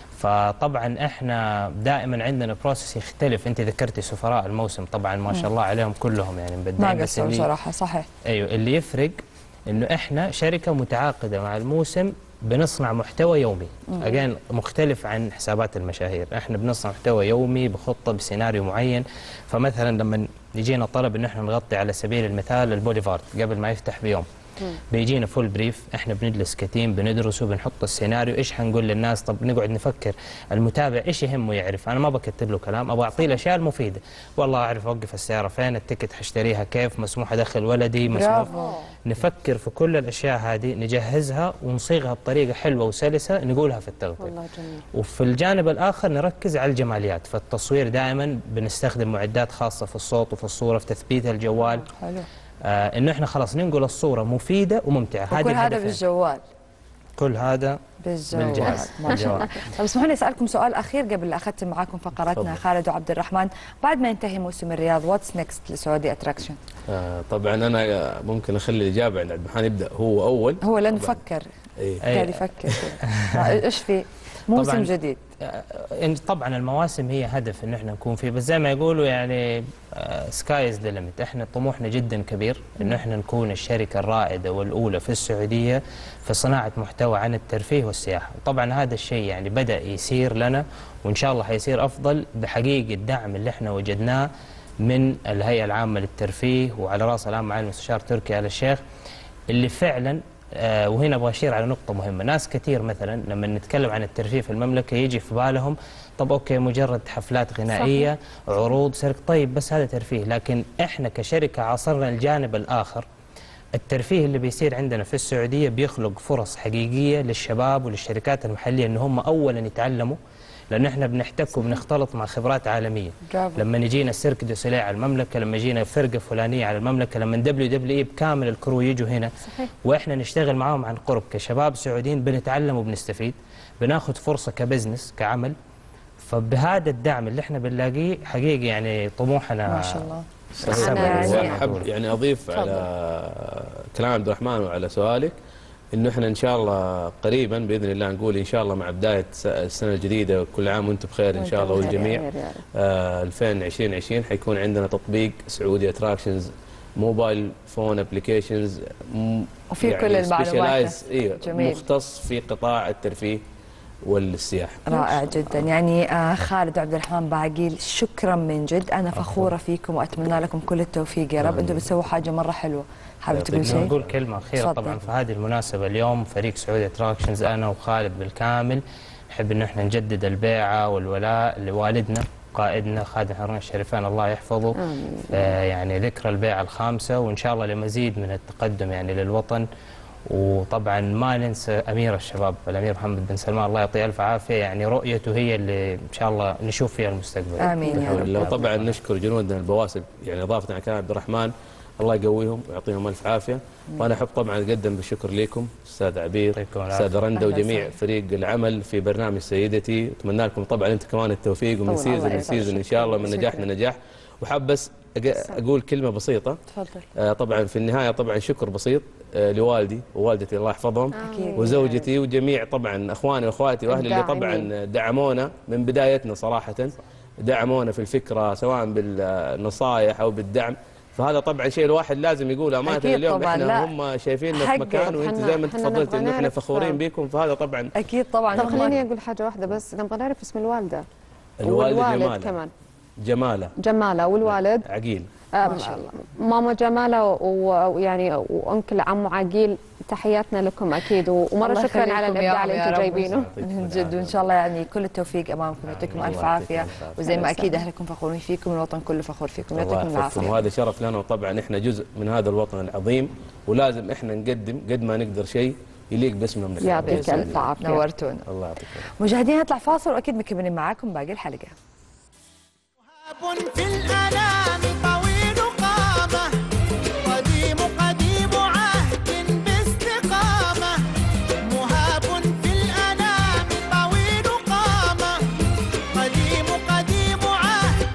فطبعا احنا دائما عندنا بروسيس يختلف. انت ذكرتي سفراء الموسم، طبعا ما شاء الله عليهم كلهم يعني مبدعين. ما قصروا صراحه. صحيح. ايوه، اللي يفرق انه احنا شركه متعاقده مع الموسم، بنصنع محتوى يومي. اجين مختلف عن حسابات المشاهير. احنا بنصنع محتوى يومي بخطه بسيناريو معين. فمثلا لما يجينا طلب ان احنا نغطي على سبيل المثال البوليفارد قبل ما يفتح بيوم، بيجينا فول بريف، احنا بنجلس كتيم بندرسه، بنحط السيناريو، ايش حنقول للناس. طب نقعد نفكر المتابع ايش يهمه يعرف. انا ما بكتب له كلام، ابغى اعطيه الاشياء المفيده. والله اعرف اوقف السياره فين، التيكت حشتريها كيف، مسموح ادخل ولدي، مسموح. نفكر في كل الاشياء هذه، نجهزها ونصيغها بطريقه حلوه وسلسه نقولها في التغطيه. والله جميل. وفي الجانب الاخر نركز على الجماليات. فالتصوير دائما بنستخدم معدات خاصه في الصوت وفي الصوره، في تثبيت الجوال. حلو. انه احنا خلاص ننقل الصوره مفيده وممتعه. وكل هذا بالجوال. كل هذا بالجهاز. ما شاء الله. طب اسمحوا لي اسالكم سؤال اخير قبل لا اختم معاكم فقراتنا خالد وعبد الرحمن. بعد ما ينتهي موسم الرياض واتس نيكست لسعودي اتراكشن؟ طبعا انا ممكن اخلي الاجابه عند عبد الرحمن يبدا هو اول. هو لانه فكر قاعد يفكر ايش في موسم جديد. طبعا المواسم هي هدف ان احنا نكون فيه، بس زي ما يقولوا يعني سكاي از ذا ليميت. احنا طموحنا جدا كبير انه احنا نكون الشركه الرائده والاولى في السعوديه في صناعه محتوى عن الترفيه والسياحه. طبعا هذا الشيء يعني بدا يصير لنا، وان شاء الله حيصير افضل بحقيقه الدعم اللي احنا وجدناه من الهيئه العامه للترفيه، وعلى راس الان معالي المستشار تركي آل الشيخ اللي فعلا وهنا ابغى اشير على نقطه مهمه. ناس كثير مثلا لما نتكلم عن الترفيه في المملكه يجي في بالهم طب اوكي مجرد حفلات غنائيه، صحيح. عروض سيرك، طيب بس هذا ترفيه. لكن احنا كشركه عاصرنا الجانب الاخر. الترفيه اللي بيصير عندنا في السعوديه بيخلق فرص حقيقيه للشباب وللشركات المحليه ان هم اولا يتعلموا، لأن احنا بنحتك وبنختلط مع خبرات عالمية. لما نجينا السيرك دو سوليه على المملكة، لما جينا فرقة فلانية على المملكة، لما WWE بكامل الكرو يجوا هنا، صحيح. واحنا نشتغل معاهم عن قرب كشباب سعوديين، بنتعلم وبنستفيد، بناخذ فرصة كبزنس كعمل. فبهذا الدعم اللي احنا بنلاقيه حقيقي يعني طموحنا ما شاء الله. يعني اضيف على كلام عبد الرحمن وعلى سؤالك انه احنا ان شاء الله قريبا باذن الله، نقول ان شاء الله مع بدايه السنه الجديده، كل عام وانتم بخير ان شاء الله والجميع. 2020 حيكون عندنا تطبيق سعودي اتراكشنز، موبايل فون ابلكيشنز، وفي يعني كل المعلومات. مختص في قطاع الترفيه والسياحه. رائع جدا. يعني خالد وعبد الرحمن باعقيل، شكرا من جد. انا فخوره فيكم واتمنى لكم كل التوفيق يا رب. انتم بتسووا حاجه مره حلوه. حابب تقول شيء؟ نقول كلمه اخيره. طبعا في هذه المناسبه اليوم فريق سعودي اتراكشنز انا وخالد بالكامل نحب انه احنا نجدد البيعه والولاء لوالدنا قائدنا خادم حرمين الشريفين الله يحفظه. يعني ذكرى البيعه ال5، وان شاء الله لمزيد من التقدم يعني للوطن. وطبعا ما ننسى امير الشباب الامير محمد بن سلمان الله يعطيه الف عافيه، يعني رؤيته هي اللي ان شاء الله نشوف فيها المستقبل. امين يا رب. وطبعا نشكر جنودنا البواسل، يعني اضافه على كلام عبد الرحمن، الله يقويهم ويعطيهم الف عافيه. وانا احب طبعا اقدم بالشكر لكم استاذ عبير، استاذ رندا، وجميع فريق العمل في برنامج سيدتي. اتمنى لكم طبعا انتم كمان التوفيق، ومن سيزون لسيزون ان شاء الله من نجاح لنجاح. وحاب بس اقول كلمه بسيطه. تفضل. طبعا في النهايه طبعا شكر بسيط لوالدي ووالدتي الله يحفظهم، وزوجتي وجميع طبعا اخواني واخواتي واهلي اللي طبعا دعمونا من بدايتنا صراحه، دعمونا في الفكره سواء بالنصائح او بالدعم. فهذا طبعا شيء الواحد لازم يقوله امانه. اليوم احنا هم شايفيننا في مكان، وانت زي ما انت تفضلتي انه احنا فخورين بكم، فهذا طبعا اكيد طبعا. طب خليني اقول حاجه واحده بس، نبغى نعرف اسم الوالده. الوالده والوالد كمان جماله والوالد عقيل. ما شاء الله. ماما جماله ويعني وانكل عمو عقيل، تحياتنا لكم اكيد، ومره شكرا على الابداع اللي انتم جايبينه من جد. وان شاء الله يعني كل التوفيق امامكم، يعطيكم الف عافيه، وزي ما اكيد اهلكم فخورين فيكم، الوطن كله فخور فيكم، يعطيكم العافيه. وهذا شرف لنا، وطبعا احنا جزء من هذا الوطن العظيم، ولازم احنا نقدم قد ما نقدر شيء يليق باسم المملكه. يعطيك الف عافيه، نورتونا. الله يعطيك. مشاهدينا نطلع فاصل، واكيد مكملين معاكم باقي الحلقه. في الأنام طويل قامة، قديم عهد باستقامة. مهاب في الأنام طويل قامة، قديم عهد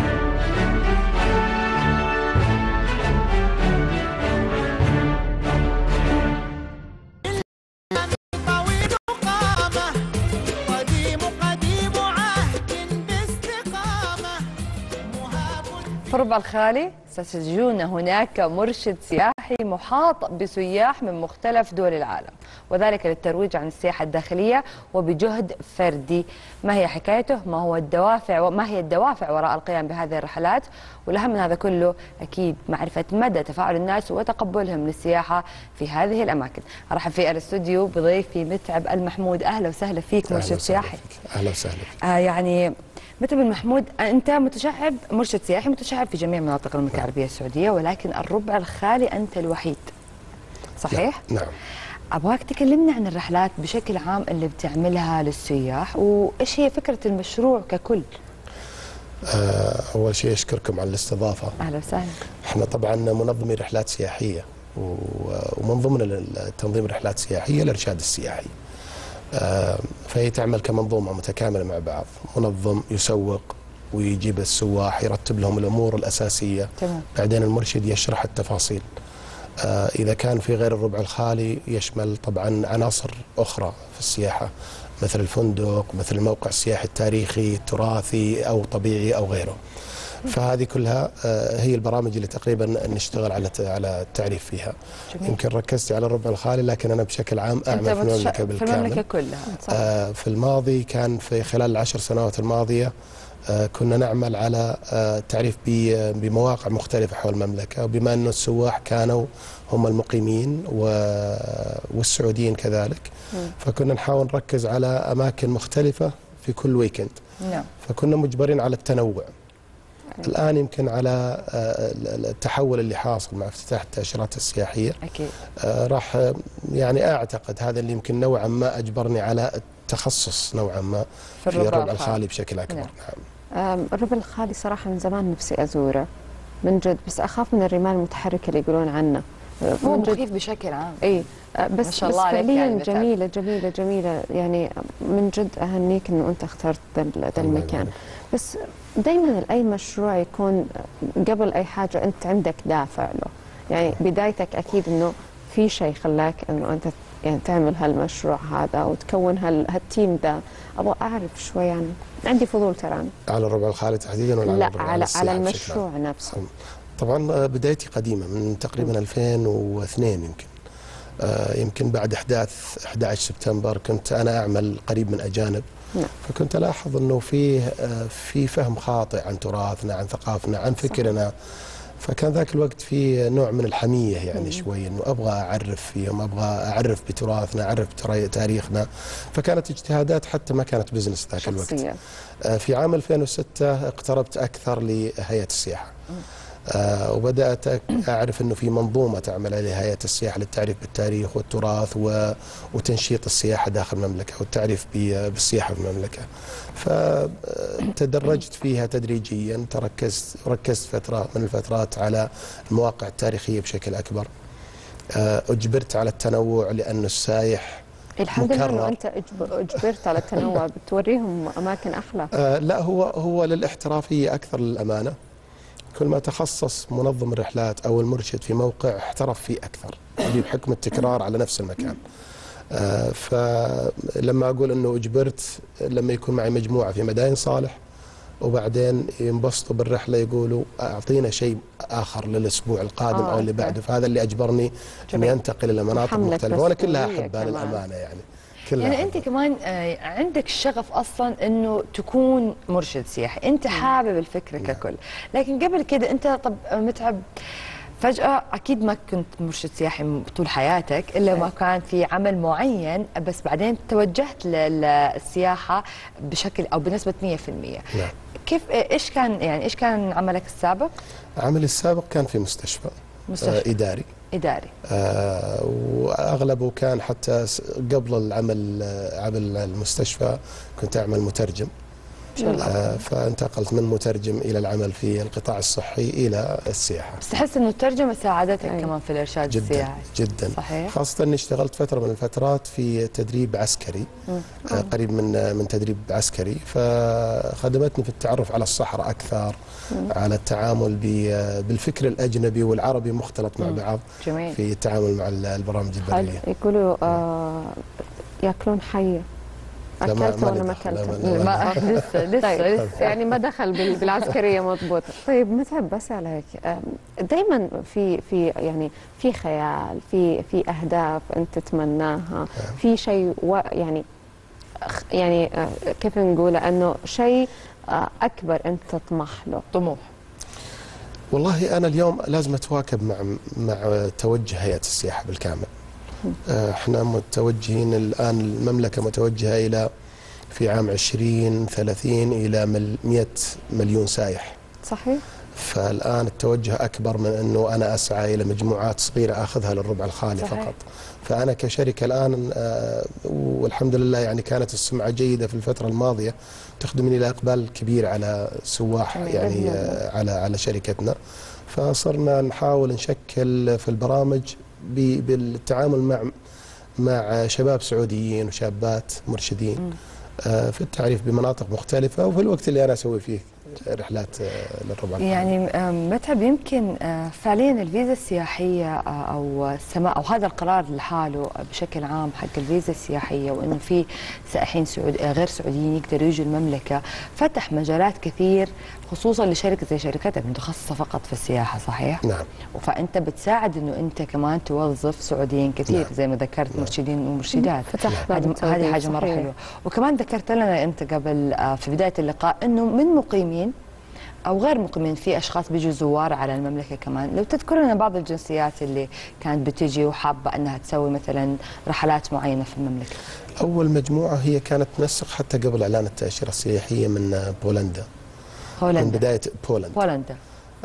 طويل قامة، قديم عهد باستقامة. في الربع الخالي ستجدون هناك مرشد سياحي محاط بسياح من مختلف دول العالم، وذلك للترويج عن السياحة الداخلية وبجهد فردي. ما هي حكايته؟ ما هي الدوافع وراء القيام بهذه الرحلات؟ والأهم من هذا كله أكيد معرفة مدى تفاعل الناس وتقبلهم للسياحة في هذه الأماكن. أرحب في الاستوديو بضيفي متعب المحمود. أهلا وسهلا فيك مرشد سياحي. أهلا وسهلا. يعني متعب المحمود، أنت متشعب، مرشد سياحي متشعب في جميع مناطق المملكة العربية السعودية، ولكن الربع الخالي أنت الوحيد، صحيح؟ نعم. أبغاك تكلمنا عن الرحلات بشكل عام اللي بتعملها للسياح، وإيش هي فكرة المشروع ككل؟ أول شيء أشكركم على الاستضافة. أهلا وسهلا. احنا طبعا منظمي رحلات سياحية، ومن ضمن تنظيم رحلات سياحية الإرشاد السياحي. فهي تعمل كمنظومة متكاملة مع بعض، منظم يسوق ويجيب السواح، يرتب لهم الأمور الأساسية. تمام. بعدين المرشد يشرح التفاصيل. إذا كان في غير الربع الخالي يشمل طبعا عناصر أخرى في السياحة، مثل الفندق، مثل الموقع السياحي التاريخي التراثي أو طبيعي أو غيره. فهذه كلها هي البرامج اللي تقريبا نشتغل على التعريف فيها. جميل. يمكن ركزت على الربع الخالي، لكن أنا بشكل عام أعمل في المملكة بالكامل. في المملكة كلها. في الماضي كان في خلال ال10 سنوات الماضية كنا نعمل على التعريف بمواقع مختلفة حول المملكة، وبما أن السواح كانوا هم المقيمين والسعوديين كذلك، فكنا نحاول نركز على أماكن مختلفة في كل ويكند. نعم. فكنا مجبرين على التنوع. الآن يمكن على التحول اللي حاصل مع افتتاح التأشيرات السياحية، أكيد راح يعني أعتقد هذا اللي يمكن نوعا ما أجبرني على التخصص نوعا ما في الربع الخالي بشكل أكبر. نعم. الربع الخالي صراحة من زمان نفسي أزوره من جد، بس أخاف من الرمال المتحركة اللي يقولون عنه. هو مخيف بشكل عام. إي بس ما شاء الله عليك فعليا يعني جميلة جميلة جميلة، يعني من جد أهنيك إنه أنت اخترت ذا المكان. بس دائما أي مشروع يكون قبل أي حاجة أنت عندك دافع له، يعني بدايتك أكيد إنه في شيء خلاك إنه أنت يعني تعمل هالمشروع هذا وتكون هالتيم ذا. أبغى أعرف شوي عنه، عندي فضول ترى. على الربع الخالي تحديدا ولا لا على المشروع نفسه؟ طبعا بدايتي قديمة من تقريبا 2002 يمكن. يمكن بعد أحداث 11 سبتمبر كنت أنا أعمل قريب من أجانب. نعم. فكنت ألاحظ أنه في فهم خاطئ عن تراثنا، عن ثقافتنا، عن فكرنا. فكان ذاك الوقت في نوع من الحمية يعني شوي، أنه أبغى أعرف فيهم، أبغى أعرف بتراثنا، أعرف تاريخنا. فكانت اجتهادات حتى ما كانت بزنس ذاك الوقت. في عام 2006 اقتربت أكثر لهيئة السياحة. وبدأت أعرف أنه في منظومة تعمل عليها هيئة السياحة للتعريف بالتاريخ والتراث وتنشيط السياحة داخل المملكة والتعريف بالسياحة في المملكة. فتدرجت فيها تدريجيا، ركزت فترة من الفترات على المواقع التاريخية بشكل أكبر. أجبرت على التنوع لأنه السائح الحمد لله انه انت اجبرت على التنوع، بتوريهم اماكن احلى. لا، هو للاحترافيه اكثر للامانه. كل ما تخصص منظم الرحلات او المرشد في موقع احترف فيه اكثر بحكم التكرار على نفس المكان. فلما اقول انه اجبرت، لما يكون معي مجموعه في مدائن صالح وبعدين ينبسطوا بالرحله يقولوا اعطينا شيء اخر للاسبوع القادم او اللي بعده، فهذا اللي اجبرني اني انتقل الى مناطق مختلفه، وانا كلها احبها للامانه يعني. يعني انت كمان عندك الشغف اصلا انه تكون مرشد سياحي، انت حابب الفكره ككل، لكن قبل كده انت طب متعب فجأة أكيد ما كنت مرشد سياحي طول حياتك إلا ما كان في عمل معين، بس بعدين توجهت للسياحة بشكل أو بنسبة 100%. نعم. كيف إيش كان عملك السابق؟ عملي السابق كان في مستشفى. إداري. وأغلبه كان حتى قبل العمل المستشفى كنت أعمل مترجم. فانتقلت من مترجم إلى العمل في القطاع الصحي إلى السياحة. بس تحس إنه الترجمة ساعدتك كمان في الإرشاد السياحي؟ جدا. صحيح. خاصة إني اشتغلت فترة من الفترات في تدريب عسكري، قريب من تدريب عسكري، فخدمتني في التعرف على الصحراء أكثر، على التعامل بالفكر الأجنبي والعربي مختلط مع بعض. جميل. في التعامل مع البرامج البرية. يقولوا ياكلون حية. أكلت ولا ما أكلت؟ لسه يعني ما دخل بالعسكرية مضبوط. طيب متعب بس عليك، دائما في يعني في خيال، في أهداف أنت تتمناها، في شيء يعني كيف نقول أنه شيء أكبر أنت تطمح له؟ طموح. والله أنا اليوم لازم أتواكب مع توجه هيئة السياحة بالكامل. احنا متوجهين الآن، المملكة متوجهة إلى في عام 2030 إلى 100 مليون سائح. صحيح. فالآن التوجه أكبر من أنه أنا أسعى إلى مجموعات صغيرة أخذها للربع الخالي. صحيح. فقط. فأنا كشركة الآن والحمد لله يعني كانت السمعة جيدة في الفترة الماضية، تخدمني إلى إقبال كبير على سواح يعني على شركتنا. فصرنا نحاول نشكل في البرامج بالتعامل مع شباب سعوديين وشابات مرشدين في التعريف بمناطق مختلفة، وفي الوقت اللي أنا أسوي فيه رحلات للربع الخالي. يعني متعب يمكن فعليا الفيزا السياحية أو السماء أو هذا القرار لحاله بشكل عام حق الفيزا السياحية، وإنه في سائحين غير سعوديين يقدروا يجوا المملكة، فتح مجالات كثير خصوصا لشركة زي شركتك متخصصة فقط في السياحة. صحيح؟ نعم. فأنت بتساعد إنه أنت كمان توظف سعوديين كثير. نعم. زي ما ذكرت مرشدين ومرشدات. هذه حاجة مرة حلوة. وكمان ذكرت لنا أنت قبل في بداية اللقاء إنه من مقيمين أو غير مقيمين في أشخاص بيجوا زوار على المملكة كمان. لو تذكر لنا بعض الجنسيات اللي كانت بتجي وحابة أنها تسوي مثلا رحلات معينة في المملكة. أول مجموعة هي كانت تنسق حتى قبل إعلان التأشيرة السياحية من بولندا. من بداية بولندا.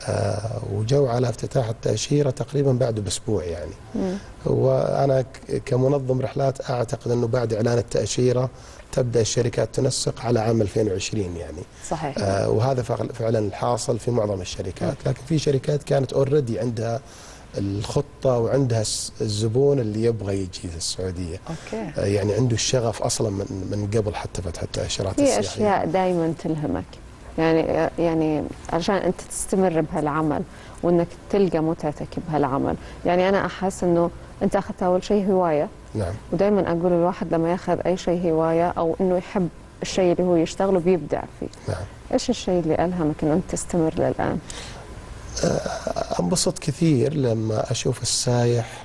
وجو على افتتاح التأشيرة تقريبا بعده بأسبوع يعني. وأنا كمنظم رحلات أعتقد أنه بعد إعلان التأشيرة تبدأ الشركات تنسق على عام 2020 يعني. صحيح. وهذا فعلا الحاصل في معظم الشركات. لكن في شركات كانت اوريدي عندها الخطة وعندها الزبون اللي يبغى يجي في السعودية. أوكي. يعني عنده الشغف أصلا من قبل حتى فتح التأشيرات السياحية. في أشياء دائما تلهمك يعني عشان أنت تستمر بهالعمل وأنك تلقى متعتك بهالعمل. يعني أنا أحس أنه أنت أخذت أول شيء هواية. نعم. ودائما أقول الواحد لما يأخذ أي شيء هواية أو أنه يحب الشيء اللي هو يشتغله بيبدع فيه. نعم. إيش الشيء اللي ألهمك أنه أنت تستمر للآن؟ أنبسط كثير لما أشوف السايح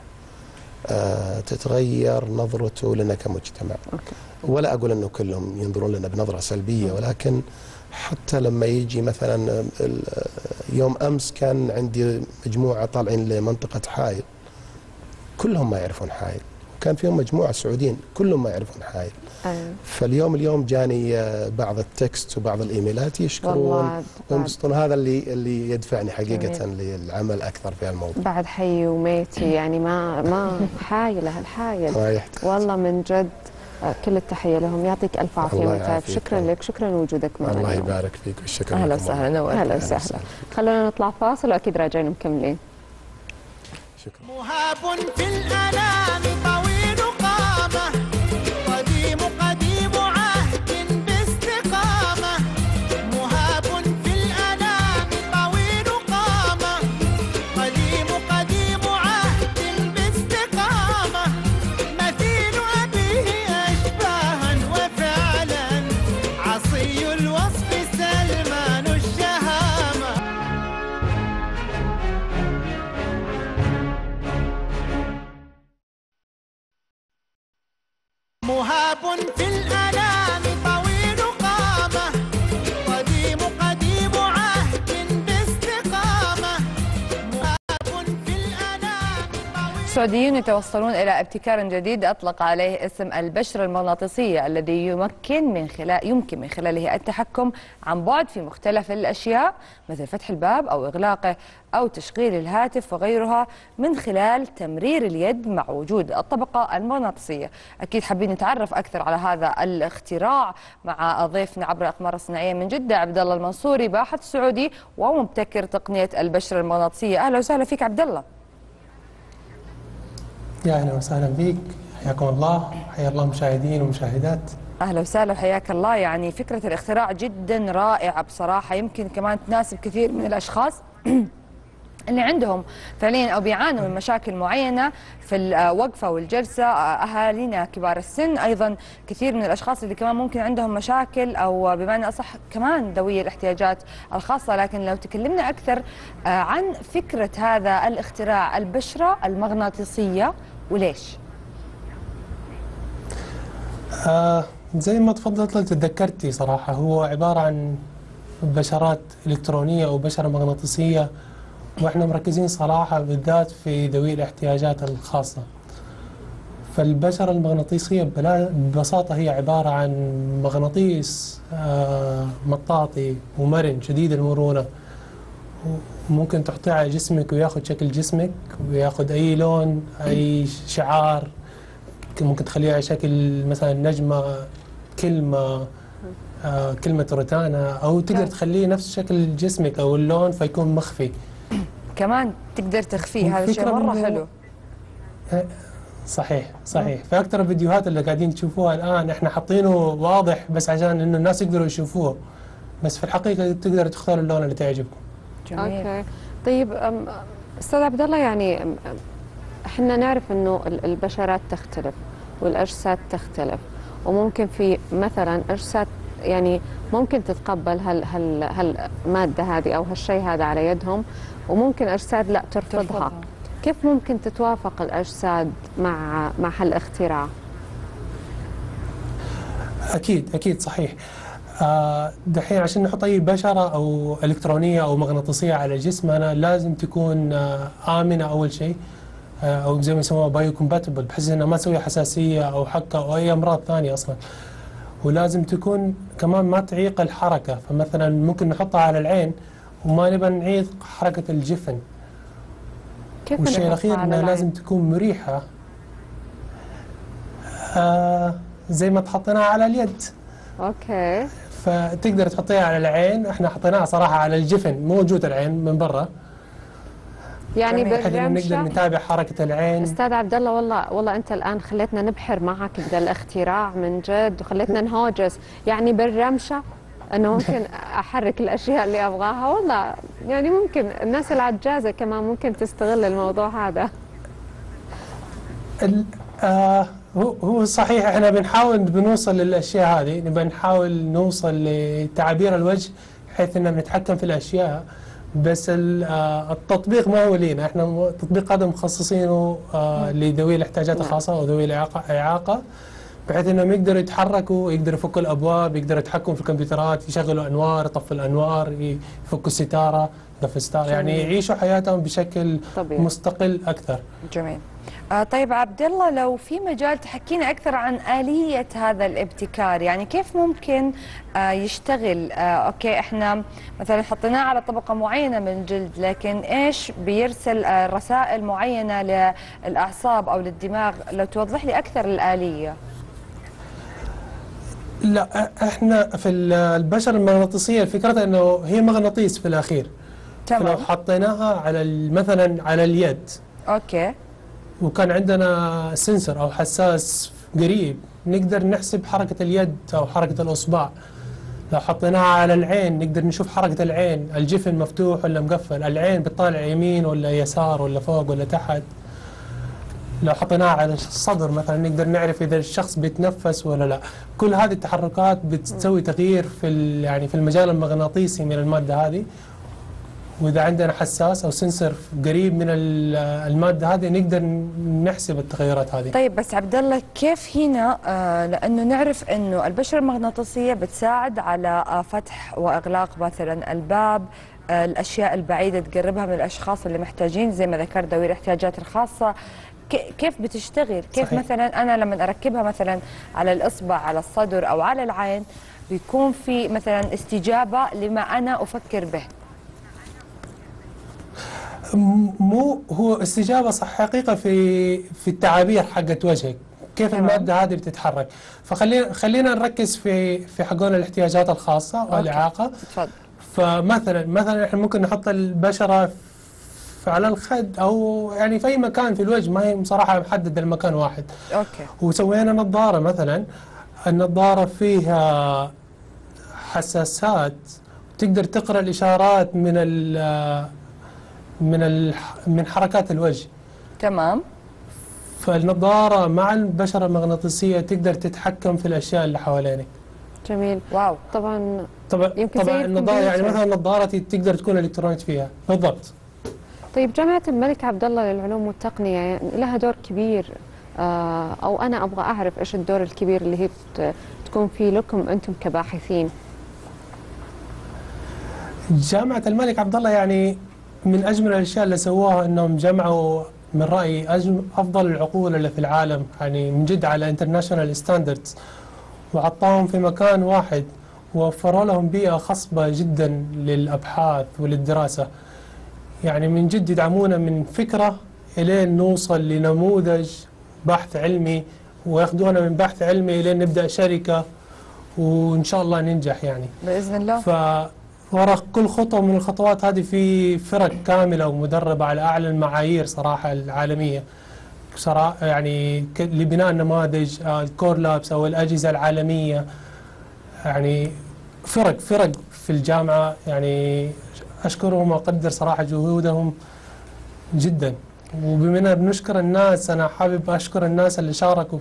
تتغير نظرته لنا كمجتمع. أوكي. ولا أقول أنه كلهم ينظرون لنا بنظرة سلبية، ولكن حتى لما يجي مثلا يوم أمس كان عندي مجموعة طالعين لمنطقة حائل، كلهم ما يعرفون حائل، وكان فيهم مجموعة سعوديين كلهم ما يعرفون حايل. فاليوم جاني بعض التكست وبعض الإيميلات يشكرون وينبسطون. هذا اللي يدفعني حقيقة للعمل أكثر في الموضوع. بعد حي وميتي يعني ما حايلة هالحايل. ما يحتاج. والله من جد كل التحية لهم، يعطيك ألف عافية وتعب. شكرا لك، شكرا لوجودك معنا. الله يبارك فيك والشكر. أهلا وسهلا. نورت. أهلا وسهلا. خلونا نطلع فاصل وأكيد راجعين مكملين. شكرا. مهاب في الأنام طويل قامة، قديم عهد باستقامة. مهاب في الأنام طويل قامة، قديم عهد باستقامة. مثيل أبيه أشباها وفعلا، عصي الوصف سلمان الشهامة. مهاب في الأنام طويل قامة، قديم عهد باستقامة. مهاب في الأنام طويل. السعوديون يتوصلون إلى ابتكار جديد أطلق عليه اسم البشرة المغناطيسية، الذي يمكن من خلاله التحكم عن بعد في مختلف الأشياء مثل فتح الباب أو إغلاقه أو تشغيل الهاتف وغيرها من خلال تمرير اليد مع وجود الطبقة المغناطيسية. أكيد حابين نتعرف أكثر على هذا الاختراع مع ضيفنا عبر الأقمار الصناعية من جدة، عبد الله المنصوري، باحث سعودي ومبتكر تقنية البشرة المغناطيسية. أهلا وسهلا فيك عبد الله. يا أهلا وسهلا بك، حياكم الله، حيا الله المشاهدين والمشاهدات. أهلا وسهلا وحياك الله. يعني فكرة الاختراع جدا رائعة بصراحة، يمكن كمان تناسب كثير من الأشخاص اللي عندهم فعليا أو بيعانوا من مشاكل معينة في الوقفة والجلسة، أهالينا كبار السن، أيضا كثير من الأشخاص اللي كمان ممكن عندهم مشاكل أو بمعنى أصح كمان ذوي الاحتياجات الخاصة. لكن لو تكلمنا أكثر عن فكرة هذا الاختراع، البشرة المغناطيسية، وليش؟ زي ما تفضلت تذكرتي صراحة، هو عبارة عن بشرات إلكترونية أو بشرة مغناطيسية، وإحنا مركزين صراحة بالذات في ذوي الاحتياجات الخاصة. فالبشرة المغناطيسية ببساطة هي عبارة عن مغناطيس مطاطي ومرن شديد المرونة، ممكن تحطيه على جسمك وياخذ شكل جسمك وياخذ أي لون، أي شعار، ممكن تخليه على شكل مثلا نجمة، كلمة روتانا، أو تقدر تخليه نفس شكل جسمك أو اللون فيكون مخفي. كمان تقدر تخفيه، هذا شيء مرة حلو. صحيح. فأكثر الفيديوهات اللي قاعدين تشوفوها الآن احنا حاطينه واضح بس عشان إنه الناس يقدروا يشوفوه، بس في الحقيقة تقدر تختار اللون اللي تعجبكم. جميل. اوكي. طيب استاذ عبد الله، يعني احنا نعرف انه البشرات تختلف والاجساد تختلف، وممكن في مثلا اجساد يعني ممكن تتقبل هالماده هذه او هالشيء هذا على يدهم، وممكن اجساد لا ترفضها. كيف ممكن تتوافق الاجساد مع هالاختراع؟ اكيد صحيح. دحين عشان نحط اي بشره او الكترونيه او مغناطيسيه على جسمنا لازم تكون امنه اول شيء، او زي ما يسموها بايو كومباتبل، بحيث انها ما تسوي حساسيه او حكه او اي امراض ثانيه اصلا. ولازم تكون كمان ما تعيق الحركه، فمثلا ممكن نحطها على العين وما نبغى نعيق حركه الجفن. كيف والشيء الاخير انها لازم تكون مريحه، زي ما تحطيناها على اليد. اوكي. فتقدر تحطيها على العين، احنا حطيناها صراحه على الجفن، موجود العين من برا، يعني بالرمشه نقدر نتابع حركه العين. استاذ عبد الله، والله انت الان خليتنا نبحر معك بهذا الاختراع من جد، وخليتنا نهوجس. يعني بالرمشه انه ممكن احرك الاشياء اللي ابغاها. والله يعني ممكن الناس العجازه كمان ممكن تستغل الموضوع هذا. هو صحيح، احنا بنوصل للاشياء هذه، نبغى نحاول نوصل لتعابير الوجه بحيث ان نتحكم في الاشياء، بس التطبيق ما هو لينا، احنا التطبيق هذا مخصصينه لذوي الاحتياجات الخاصه او ذوي الاعاقه، بحيث انهم يقدروا يتحركوا، يقدروا يفكوا الابواب، يقدروا يتحكموا في الكمبيوترات، يشغلوا انوار، يطفوا الانوار، يفكوا الستاره، يطفوا الستاره، يعني يعيشوا حياتهم بشكل طبيعي. مستقل اكثر. جميل. طيب عبد الله، لو في مجال تحكينا اكثر عن آلية هذا الابتكار، يعني كيف ممكن يشتغل؟ اوكي احنا مثلا حطيناه على طبقة معينة من الجلد، لكن ايش بيرسل رسائل معينة للأعصاب او للدماغ؟ لو توضح لي اكثر الآلية. لا، احنا في البشرة المغناطيسية فكرتها انه هي مغناطيس في الاخير. تمام. فلو حطيناها على مثلا على اليد، اوكي، وكان عندنا سنسر او حساس قريب، نقدر نحسب حركة اليد او حركة الاصبع. لو حطيناها على العين نقدر نشوف حركة العين، الجفن مفتوح ولا مقفل، العين بتطالع يمين ولا يسار ولا فوق ولا تحت. لو حطيناها على الصدر مثلا نقدر نعرف اذا الشخص بيتنفس ولا لا. كل هذه التحركات بتسوي تغيير في يعني في المجال المغناطيسي من المادة هذه. واذا عندنا حساس او سنسر قريب من الماده هذه نقدر نحسب التغيرات هذه. طيب بس عبد الله، كيف هنا لانه نعرف انه البشره المغناطيسيه بتساعد على فتح واغلاق مثلا الباب، الاشياء البعيده تقربها من الاشخاص اللي محتاجين زي ما ذكرت ذوي الاحتياجات الخاصه. كيف بتشتغل؟ كيف صحيح. مثلا انا لما اركبها مثلا على الاصبع على الصدر او على العين بيكون في مثلا استجابه لما انا افكر به؟ مو هو استجابه صح حقيقه في التعابير حقت وجهك، كيف الماده هذه بتتحرك. خلينا نركز في حقون الاحتياجات الخاصه والاعاقه. تفضل. فمثلا احنا ممكن نحط البشره على الخد او يعني في اي مكان في الوجه، ما هي بصراحه محدده المكان واحد. اوكي. وسوينا نظاره مثلا، النظاره فيها حساسات تقدر تقرا الاشارات من حركات الوجه. تمام. فالنظارة مع البشرة المغناطيسية تقدر تتحكم في الأشياء اللي حوالينك. جميل. واو. طبعا النظارة يعني مثلا نظارتي تقدر تكون إلكترونيك فيها. بالضبط. طيب جامعة الملك عبد الله للعلوم والتقنية يعني لها دور كبير، أو أنا أبغى أعرف إيش الدور الكبير اللي هي تكون فيه لكم أنتم كباحثين. جامعة الملك عبد الله يعني من أجمل الأشياء اللي سووها أنهم جمعوا من رأيي أفضل العقول اللي في العالم، يعني من جد على انترناشونال ستاندردز، وعطاهم في مكان واحد ووفروا لهم بيئة خصبة جدا للأبحاث وللدراسة. يعني من جد يدعمونا من فكرة إلين نوصل لنموذج بحث علمي، وياخذونا من بحث علمي إلين نبدأ شركة، وإن شاء الله ننجح يعني بإذن الله. وراء كل خطوة من الخطوات هذه في فرق كاملة ومدربة على أعلى المعايير صراحة العالمية، صراحة يعني لبناء النماذج، الكور لابس أو الأجهزة العالمية. يعني فرق في الجامعة، يعني أشكرهم وأقدر صراحة جهودهم جدا. وبما بنشكر الناس، أنا حابب أشكر الناس اللي شاركوا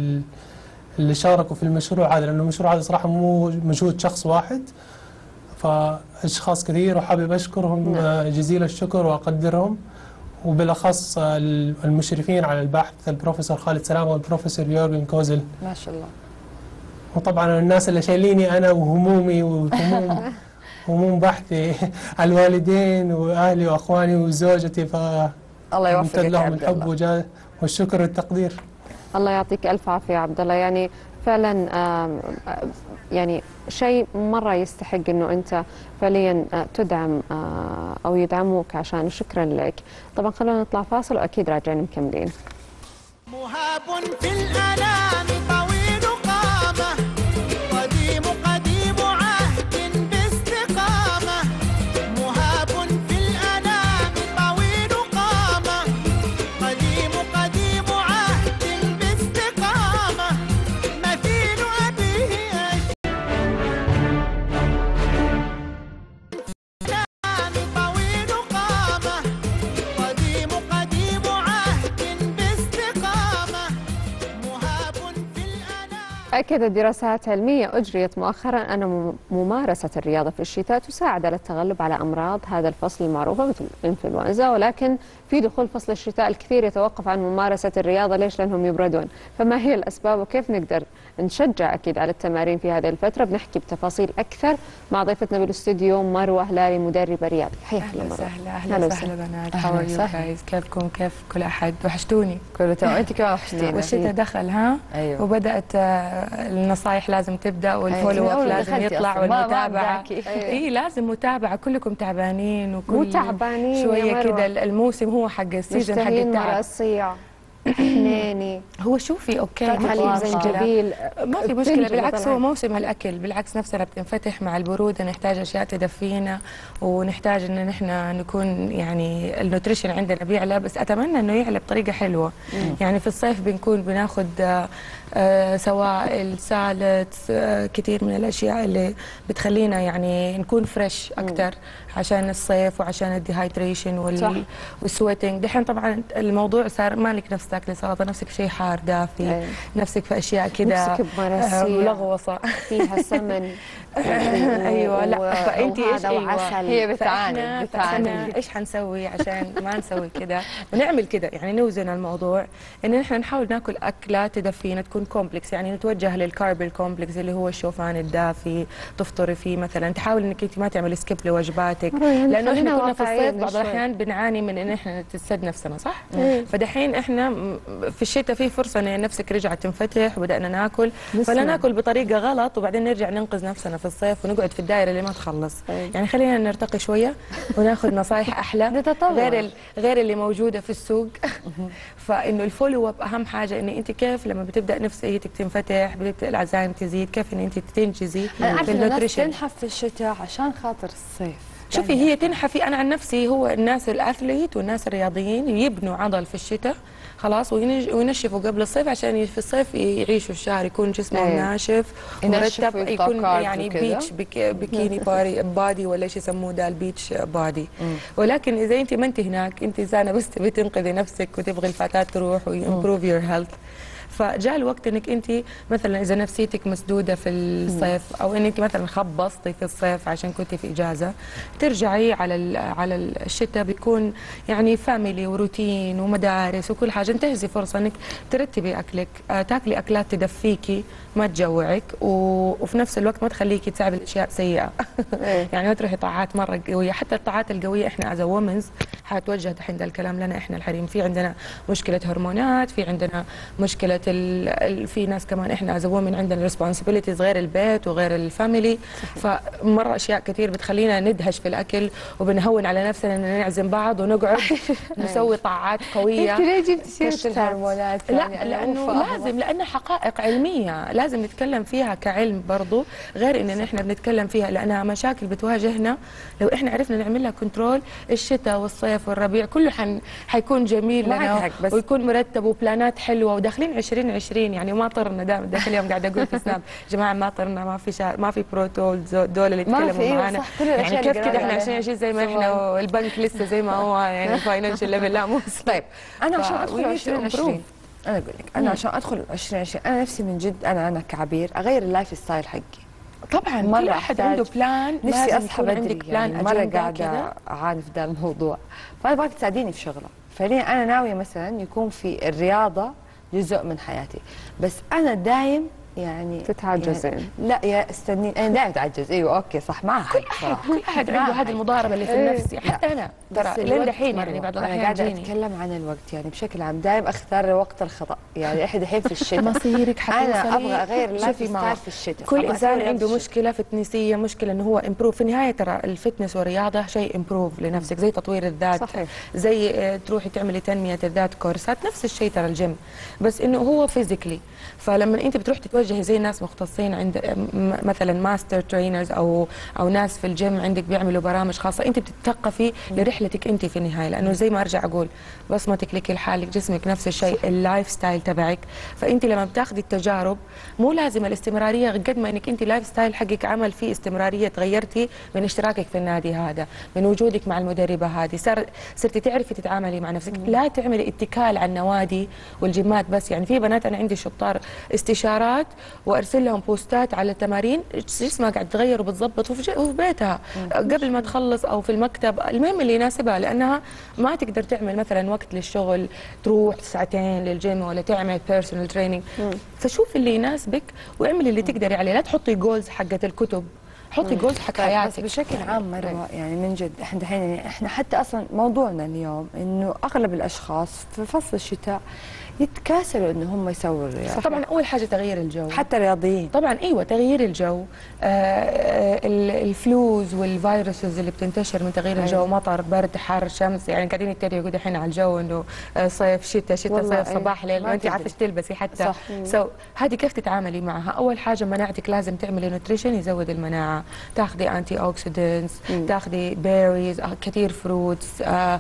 في المشروع هذا، لأنه المشروع هذا صراحة مو مجهود شخص واحد، فأشخاص كثير، وحابب أشكرهم جزيل الشكر وأقدرهم، وبالأخص المشرفين على البحث البروفيسور خالد سلامة والبروفيسور يورجن كوزل. ما شاء الله. وطبعا الناس اللي شايليني أنا وهمومي هموم بحثي، الوالدين وأهلي وأخواني وزوجتي، الله يوفقك لهم الحب والشكر والتقدير. الله يعطيك ألف عافية عبد الله، يعني فعلا يعني شيء مرة يستحق أنه أنت فعليا تدعم أو يدعموك، عشان شكرا لك. طبعا خلونا نطلع فاصل وأكيد راجعين مكملين. مهاب في الأنام طويل قامة، قديم عهد باستقامة. مهاب في الأنام طويل قامة، قديم عهد باستقامة. مثيل أبيه طويل قامة، قديم عهد باستقامة. مهاب في الأنام. أكدت دراسات علمية أجريت مؤخرا أن ممارسة الرياضة في الشتاء تساعد على التغلب على أمراض هذا الفصل المعروفة مثل الإنفلونزا، ولكن في دخول فصل الشتاء الكثير يتوقف عن ممارسة الرياضة. ليش؟ لأنهم يبردون. فما هي الأسباب وكيف نقدر نشجع أكيد على التمارين في هذه الفترة. بنحكي بتفاصيل أكثر مع ضيفتنا بالاستوديو مروة هلالي مدربة رياضي. حياك الله مروة. أهلا وسهلا بنات. هاو ار يو جايز؟ كيفكم؟ كيف كل أحد؟ وحشتوني. كله تمام. أنت كمان وحشتينا. والشتاء دخل ها؟ أيوه. وبدأت النصائح لازم تبدأ والفولو اب لازم يطلع والمتابعة. إيه لازم متابعة. كلكم تعبانين وكل تعبانين شوية كده. الموسم هو حق السيزون حق التعب. حنيني. هو شوفي اوكي حليب زنجبيل ما في مشكله، بالعكس هو موسم الاكل، بالعكس نفسنا بتنفتح مع البروده، نحتاج اشياء تدفينا ونحتاج ان نحن نكون يعني النوتريشن عندنا بيعلى، بس اتمنى انه يعلى بطريقه حلوه. يعني في الصيف بنكون بناخذ سوائل سالت كثير من الاشياء اللي بتخلينا يعني نكون فريش اكثر عشان الصيف وعشان الديهايدريشن والسويتنج. دحين طبعا الموضوع صار مالك نفسك تاكلي سلطه، نفسك شيء حار دافي، نفسك في اشياء كذا نفسك بمراسيل ملغوصه فيها سمن. ايوه لا فانت ايش هي بتعاني ايش حنسوي عشان ما نسوي كذا ونعمل كذا، يعني نوزن الموضوع ان نحن نحاول ناكل اكلات تدفينا تكون كومبلكس، يعني نتوجه للكارب الكومبلكس اللي هو الشوفان الدافي تفطري فيه مثلا، تحاول انك انت ما تعملي سكيب لوجباتك، لانه احنا كنا في الصيف بعض الاحيان بنعاني من ان احنا نتسد نفسنا صح؟ فدحين احنا في الشتاء في فرصه ان نفسك رجعت تنفتح وبدانا ناكل، فلا ناكل بطريقه غلط وبعدين نرجع ننقذ نفسنا في الصيف ونقعد في الدائره اللي ما تخلص. يعني خلينا نرتقي شويه وناخذ نصائح احلى غير اللي موجوده في السوق. فانه الفولو اب اهم حاجه، ان انت كيف لما بتبدا نفسيتك تنفتح بتبدا العزائم تزيد، كيف ان انت تنجزي في النوتريشن. تنحف في الشتاء عشان خاطر الصيف. شوفي هي تنحفي، انا عن نفسي هو الناس الاثليت والناس الرياضيين يبنوا عضل في الشتاء خلاص وينشفوا قبل الصيف عشان في الصيف يعيشوا الشهر، يكون جسمهم ناشف مرتب، يكون يعني بيتش بيكيني بادي ولا ايش يسموه ده البيتش بادي. ولكن اذا انت ما انت هناك، انت انسانه بس تبي تنقذي نفسك وتبغي الفتات تروح ويمبروف يور هيلث، فجاء الوقت انك انت مثلا اذا نفسيتك مسدوده في الصيف او انك مثلا خبصتي في الصيف عشان كنت في اجازه، ترجعي على الشتاء بيكون يعني فاميلي وروتين ومدارس وكل حاجه، انتهزي فرصه انك ترتبي اكلك، تاكلي اكلات تدفيكي ما تجوعك وفي نفس الوقت ما تخليكي تساعدي الاشياء سيئه. يعني ما تروحي طاعات مره قويه، حتى الطاعات القويه احنا از وومنز حتوجه دحين ده الكلام لنا احنا الحريم، في عندنا مشكله هرمونات، في عندنا مشكله في ناس كمان احنا از وومن عندنا ريسبونسبيلتيز غير البيت وغير الفاميلي، فمره اشياء كثير بتخلينا ندهش في الاكل وبنهون على نفسنا ان نعزم بعض ونقعد نسوي طاعات قويه. انت ليه جبتي سيره الهرمونات؟ لا لانه لازم، لانها حقائق علميه لازم نتكلم فيها كعلم برضو، غير ان احنا بنتكلم فيها لانها مشاكل بتواجهنا. لو احنا عرفنا نعمل لها كنترول الشتاء والصيف والربيع كله حيكون جميل لنا ويكون مرتب وبلانات حلوه وداخلين 2020 يعني ما طرنا. ذاك اليوم قاعده اقول في سناب جماعه ما طرنا، ما في بروتول دول اللي يتكلموا معانا، يعني كيف كده احنا 2020 زي ما احنا والبنك لسه زي ما هو يعني فاينانشال ليفل لا مو طيب. انا عشان ادخل 2020 انا اقول لك انا عشان ادخل 2020 انا نفسي من جد انا كعبير اغير اللايف ستايل حقي. طبعا كل احد عنده بلان، نفسي اصحى بدري، عندك بلان يعني مره قاعده اعاني في ذا الموضوع، فانا ابغاك تساعديني في شغله. فعليا انا ناويه مثلا يكون في الرياضه جزء من حياتي، بس انا دايم يعني تتعجزين. يعني لا يا استني، انا دائما اتعجز. ايوه اوكي صح معك كل احد عنده هذه المضاربه اللي في النفس، حتى انا ترى لين دحين يعني بعض الاحيان قاعده اتكلم عن الوقت يعني بشكل عام، دائما اختار وقت الخطا، يعني احد الحين في الشتاء مصيرك انا ابغى اغير اللايف ستايل في الشتاء. كل انسان عنده مشكله فتنسيه، مشكله انه هو امبروف في النهايه. ترى الفتنس والرياضه شيء امبروف لنفسك، زي تطوير الذات صحيح. زي تروحي تعملي تنميه الذات كورسات، نفس الشيء ترى الجيم، بس انه هو فيزيكلي. فلما انت بتروح تتوجهي زي ناس مختصين عند مثلا ماستر ترينرز او ناس في الجيم عندك بيعملوا برامج خاصه، انت بتتثقفي لرحلتك انت في النهايه، لانه زي ما ارجع اقول بصمتك لك لحالك، جسمك نفس الشيء، اللايف ستايل تبعك. فانت لما بتاخذي التجارب مو لازم الاستمراريه قد ما انك انت لايف ستايل حقك عمل فيه استمراريه، تغيرتي من اشتراكك في النادي هذا، من وجودك مع المدربه هذه، صرتي تعرفي تتعاملي مع نفسك. لا تعملي اتكال على النوادي والجيمات بس. يعني في بنات انا عندي شطار استشارات وارسل لهم بوستات على التمارين جسمها قاعد تغير وبتظبط وفي بيتها قبل ما تخلص او في المكتب، المهم اللي يناسبها، لانها ما تقدر تعمل مثلا وقت للشغل تروح ساعتين للجيم ولا تعمل بيرسونال تريننج. فشوف اللي يناسبك واعملي اللي تقدري عليه، لا تحطي جولز حقت الكتب، حطي جولز حق حياتك. بس بشكل عام مروه يعني من جد احنا دحين يعني احنا حتى اصلا موضوعنا اليوم انه اغلب الاشخاص في فصل الشتاء يتكاسلوا ان هم يسووا الرياضه. طبعا اول حاجه تغيير الجو، حتى رياضيين طبعا ايوه تغيير الجو، الفلوز والفيروسز اللي بتنتشر من تغيير الجو، مطر برد حر شمس، يعني قاعدين يتريقوا دحين على الجو انه صيف شتاء شتاء صيف صباح ليل، ما انت عارفه ايش تلبسي حتى. هذه كيف تتعاملي معها؟ اول حاجه مناعتك لازم تعملي نوتريشن يزود المناعه، تاخذي انتي اوكسيدنتس، تاخذي بيريز، كثير فروتس،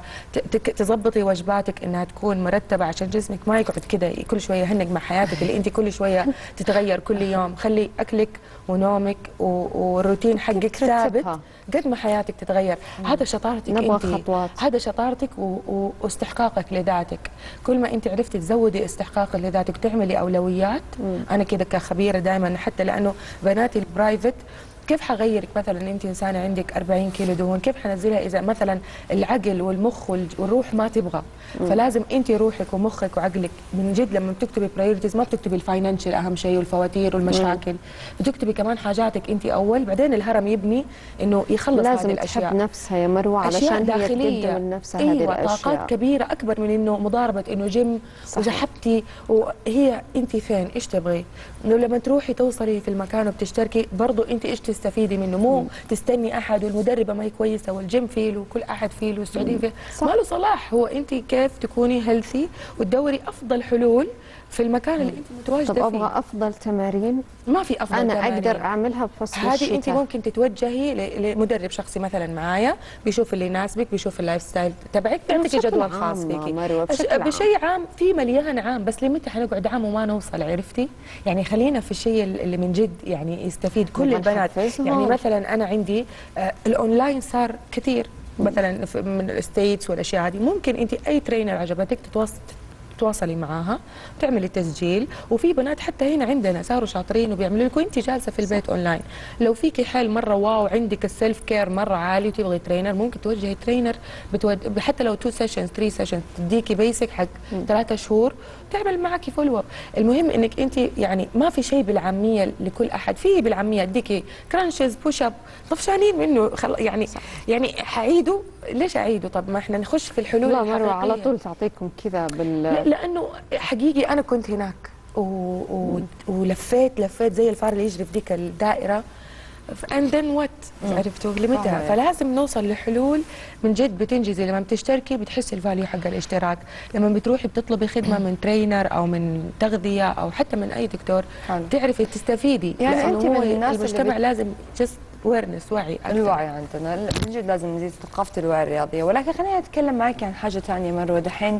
تظبطي وجباتك انها تكون مرتبه عشان جسمك ما يقعد كده كل شويه يهنج مع حياتك اللي انت كل شويه تتغير كل يوم. خلي اكلك ونومك والروتين حقك ثابت قد ما حياتك تتغير. هذا شطارتك انت، هذا شطارتك واستحقاقك لذاتك. كل ما انت عرفتي تزودي استحقاقك لذاتك وتعملي اولويات، انا كده كخبيره دائما، حتى لانه بناتي البرايفت كيف حغيرك؟ مثلا انت انسانه عندك 40 كيلو دهون، كيف حنزلها اذا مثلا العقل والمخ والروح ما تبغى؟ فلازم انت روحك ومخك وعقلك من جد لما بتكتبي برايورتيز ما بتكتبي الفاينانشال اهم شيء والفواتير والمشاكل، بتكتبي كمان حاجاتك انت اول، بعدين الهرم يبني انه يخلص هذه الاشياء. لازم تحب نفسها يا مروه علشان هي تقدم لنفسها هذه الاشياء. طاقات كبيره اكبر من انه مضاربه انه جيم وسحبتي، وهي انت فين ايش تبغي؟ انه لما تروحي توصلي في المكان وبتشتركي برضه انت ايش تستفيدي منه، مو تستني احد والمدربه ما هي كويسه والجيم فيه له وكل احد فيه له والسعوديين فيه، ما له صلاح. هو انت كيف تكوني هيلثي وتدوري افضل حلول في المكان اللي انت متواجده فيه. طب ابغى افضل تمارين، ما في افضل انا تمارين. اقدر اعملها بفصل الشتاء. هذه انت ممكن تتوجهي لمدرب شخصي مثلا معايا، بيشوف اللي يناسبك، بيشوف اللايف ستايل تبعك، بيعطيكي جدول خاص فيكي. بشيء عام، في مليان عام، بس لمتى حنقعد عام وما نوصل؟ عرفتي؟ يعني خلينا في الشيء اللي من جد يعني يستفيد كل البنات. يعني مثلا انا عندي الاونلاين صار كثير، مثلا من الستيتس والاشياء هذه، ممكن انت اي ترينر عجبتك تتواصلي معاها تعملي تسجيل. وفي بنات حتى هنا عندنا صاروا شاطرين وبيعملوا لك وانت جالسه في البيت اونلاين. لو فيكي حال مره واو عندك السيلف كير مره عالي وتبغي ترينر، ممكن توجهي ترينر حتى لو 2 سيشنز 3 سيشنز تديكي بيسك حق 3 شهور تعمل معك فولو اب. المهم انك انت يعني ما في شيء بالعاميه لكل احد، في بالعاميه اديكي كرانشز بوش اب طفشانين منه يعني حعيده. ليش اعيده؟ طب ما احنا نخش في الحلول. لا مروه على طول تعطيكم كذا لانه حقيقي انا كنت هناك ولفيت زي الفار اللي يجري في ديك الدائره. and then what؟ عرفتوا لمتى؟ فلازم نوصل لحلول من جد بتنجزي. لما بتشتركي بتحسي الفاليو حق الاشتراك، لما بتروحي بتطلبي خدمه من ترينر او من تغذيه او حتى من اي دكتور تعرفي تستفيدي. يعني انت من الناس المجتمع لازم جست ويرنس، وعي أكثر. الوعي عندنا من جد لازم نزيد ثقافه الوعي الرياضيه. ولكن خليني اتكلم معك عن حاجه ثانيه مروه. دحين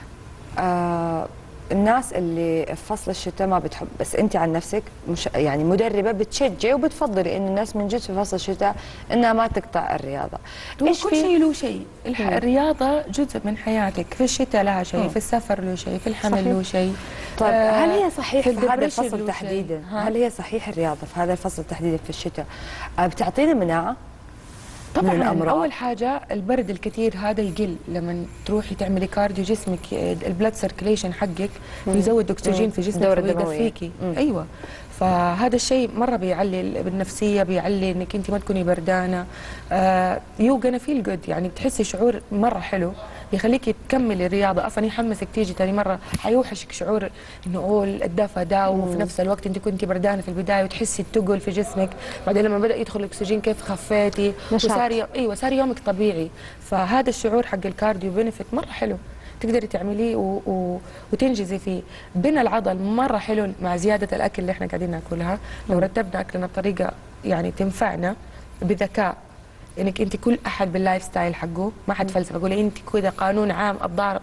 الناس اللي في فصل الشتاء ما بتحب، بس انت عن نفسك يعني مدربه بتشجعي وبتفضلي انه الناس من جد في فصل الشتاء انها ما تقطع الرياضه. ايش كل شيء له شيء، الرياضه جزء من حياتك، في الشتاء لها شيء، في السفر له شيء، في الحمل له شيء. طيب هل هي صحيح في هذا الفصل تحديدا؟ هل هي صحيح الرياضه في هذا الفصل تحديدا في الشتاء بتعطينا مناعه؟ طبعا اول حاجه البرد الكثير هذا يقل لما تروحي تعملي كارديو، جسمك البلاد سيركيليشن حقك بيزود اكسجين في جسمك ويدفيكي. ايوه، فهذا الشيء مره بيعلي بالنفسيه، بيعلي انك انت ما تكوني بردانه. يو جونا فيل جود، يعني بتحسي شعور مره حلو بيخليكي تكملي الرياضه. اصلا يحمسك تيجي ثاني مره، حيوحشك شعور انه الدفى ده، وفي نفس الوقت انت كنتي بردانه في البدايه وتحسي التقل في جسمك، بعدين لما بدا يدخل الاكسجين كيف خفيتي صار يومك طبيعي. فهذا الشعور حق الكارديو بنفيت مره حلو، تقدري تعمليه وتنجزي فيه. بنى العضل مره حلو مع زياده الاكل اللي احنا قاعدين ناكلها. لو رتبنا اكلنا بطريقه يعني تنفعنا بذكاء، انك انت كل احد باللايف ستايل حقه، ما حد فلسفه اقول انت كذا قانون عام الضارب، ما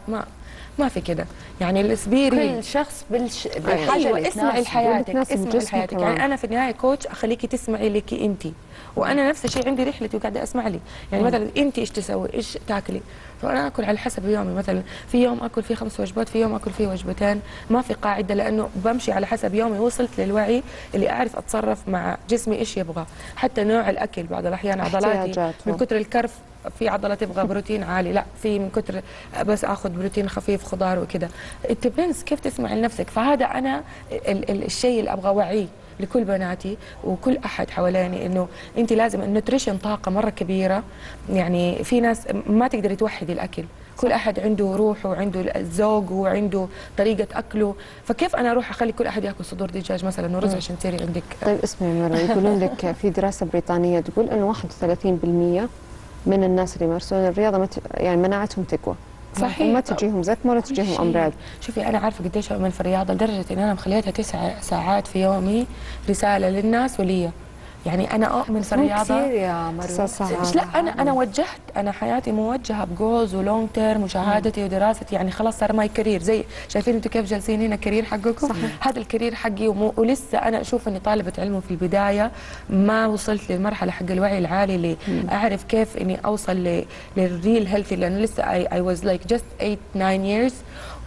ما في كده. يعني السبيري كل شخص بالحاجه أيوة اللي اسمعي لحياتك، تناسب اسمعي جسمك لحياتك. كمان. يعني انا في النهايه كوتش اخليكي تسمعي لك انت، وانا نفس الشيء عندي رحلتي وقاعده اسمع لي. يعني مثلا انت ايش تسوي، ايش تاكلي، فانا اكل على حسب يومي. مثلا في يوم اكل فيه 5 وجبات، في يوم اكل فيه وجبتين، ما في قاعده، لانه بمشي على حسب يومي. وصلت للوعي اللي اعرف اتصرف مع جسمي ايش يبغى. حتى نوع الاكل، بعض الاحيان عضلاتي من كثر الكرف في عضله تبغى بروتين عالي، لا في من كثر بس اخذ بروتين خفيف خضار وكذا. الديبندز كيف تسمع لنفسك. فهذا انا الشيء اللي ابغى اوعيه لكل بناتي وكل احد حواليني، انه انت لازم النوتريشن طاقه مره كبيره. يعني في ناس ما تقدري توحدي الاكل، كل احد عنده روحه وعنده الذوق وعنده طريقه اكله. فكيف انا اروح اخلي كل احد ياكل صدور دجاج مثلا ورز عشان تصيري عندك؟ طيب اسمعي مروه، يقولون لك في دراسه بريطانيه تقول انه 31% من الناس اللي يمارسون الرياضه يعني مناعتهم تقوى. صحيح. وما تجيهم زكمه ولا تجيهم امراض. شوفي انا عارفه قديش اؤمن في الرياضه لدرجه ان انا مخليتها 9 ساعات في يومي رساله للناس ولي. يعني انا اؤمن في الرياضه كثير يا مروه. لا انا وجهت، انا حياتي موجهه بجولز ولونج تيرم وشهادتي ودراستي. يعني خلاص صار ماي كارير. زي شايفين انتم كيف جالسين هنا كارير حقكم؟ صحيح. هذا الكارير حقي ولسه انا اشوف اني طالبه علم في البدايه، ما وصلت للمرحله حق الوعي العالي اللي اعرف كيف اني اوصل للريل هيلثي، لانه لسه اي واز لايك جاست 8 9 years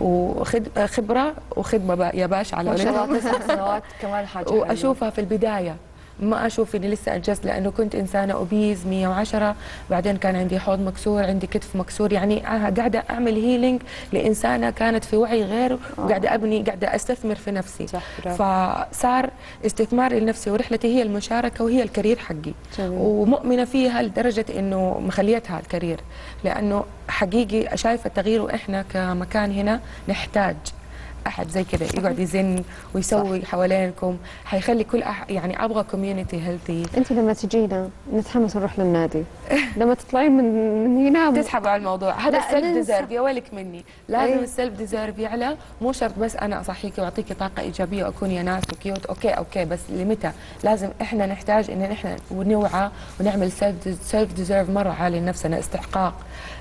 وخبره وخدمه يا باشا على ما شاء الله 9 سنوات كمان حاجه حلوة. واشوفها في البدايه، ما اشوف اني لسه انجزت، لانه كنت انسانه اوبيز 110، بعدين كان عندي حوض مكسور، عندي كتف مكسور. يعني قاعده اعمل هيلينج لانسانه كانت في وعي غير، وقاعده ابني، قاعده استثمر في نفسي. فصار استثماري لنفسي ورحلتي هي المشاركه وهي الكارير حقي. ومؤمنه فيها لدرجه انه مخليتها الكارير، لانه حقيقي شايفه التغيير. واحنا كمكان هنا نحتاج احد زي كذا يقعد يزن ويسوي صح. حوالينكم حيخلي كل يعني ابغى كوميونتي هيلثي. انت لما تجينا نتحمس نروح للنادي، لما تطلعين من هنا تسحبوا على الموضوع. هذا السيلف ديزيرف يا ويلك مني. لازم السيلف ديزيرف يعلى. مو شرط بس انا اصحيكي واعطيكي طاقه ايجابيه واكون يا ناس وكيوت، اوكي بس لمتى؟ لازم احنا نحتاج ان احنا نوعى ونعمل سيلف ديزيرف مره عالي لنفسنا، استحقاق.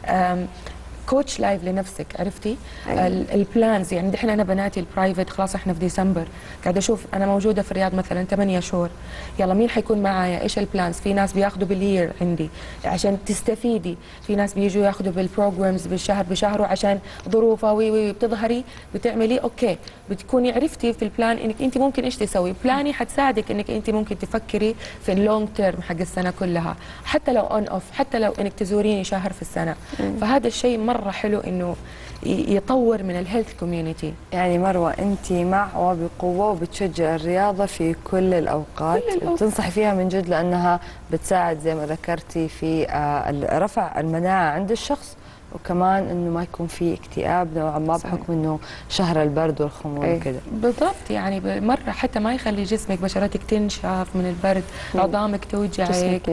كوتش لايف لنفسك، عرفتي؟ البلانز. يعني دحين انا بناتي البرايفت خلاص احنا في ديسمبر، قاعده اشوف انا موجوده في الرياض مثلا 8 شهور، يلا مين حيكون معايا؟ ايش البلانز؟ في ناس بياخذوا بالير عندي عشان تستفيدي، في ناس بيجوا ياخذوا بالبروجرامز بالشهر بشهره عشان ظروفها وي بتظهري بتعملي اوكي، بتكوني عرفتي في البلان انك انت ممكن ايش تسوي. بلاني حتساعدك انك انت ممكن تفكري في اللونج تيرم حق السنه كلها، حتى لو اون اوف، حتى لو انك تزوريني شهر في السنه. فهذا الشيء مره حلو انه يطور من الهيلث كوميونتي. يعني مروه انت مع وبقوه وبتشجع الرياضه في كل الاوقات، بتنصحي فيها من جد لانها بتساعد زي ما ذكرتي في رفع المناعه عند الشخص، وكمان انه ما يكون في اكتئاب نوعا ما بحكم انه شهر البرد والخمول وكذا. بالضبط. يعني مره حتى ما يخلي جسمك بشرتك تنشف من البرد، عظامك توجعك،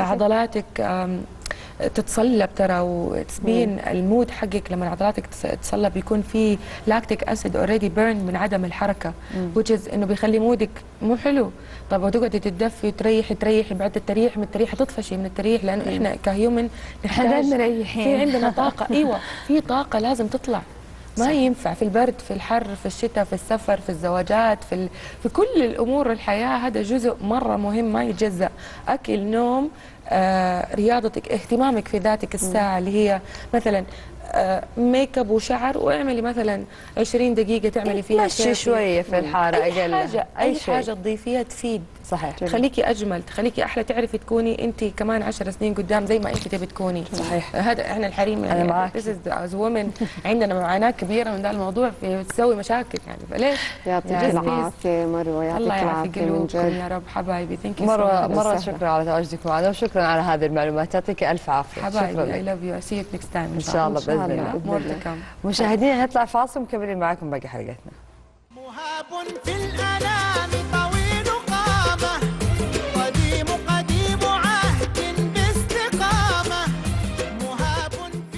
عضلاتك تتصلب ترى، وتبين المود حقك لما عضلاتك تتصلب يكون في لاكتيك اسيد اوريدي بيرن من عدم الحركه، وجز انه بيخلي مودك مو حلو. طب وتقعدي تتدفي وتريحي بعد التريح، من التريح تطفشي من التريح، لانه احنا كهيومن نحتاج في عندنا طاقه. ايوه في طاقه لازم تطلع، ما ينفع في البرد، في الحر، في الشتاء، في السفر، في الزواجات، في كل الامور الحياه. هذا جزء مره مهم ما يتجزأ. اكل، نوم، رياضتك، اهتمامك في ذاتك الساعه اللي هي مثلا ميك اب وشعر، واعملي مثلا 20 دقيقه تعملي فيها مشي شويه في الحاره اقل. اي حاجه تضيفيها تفيد. صحيح. تخليكي اجمل، تخليكي احلى، تعرفي تكوني انت كمان 10 سنين قدام زي ما انت تبي تكوني. صحيح. هذا احنا الحريم يعني انا معاك. از وومن عندنا معاناه كبيره من ذا الموضوع، في تسوي مشاكل يعني. فليش؟ يعطيك العافيه مروه، يعطيك الله يعافي العافيه من قلوبكم جد يا رب حبايبي. ثانك يو مره شكرا على تواجدك معنا، وشكرا على هذه المعلومات، يعطيك الف عافيه. حبايبي اي لاف يو، سي يو نكست تايم ان شاء الله باذن الله. مشاهدينا نطلع فاصل ومكملين معكم باقي حلقتنا. مهاب في الأنام طويل قامة، قديم عهد باستقامة. مهاب في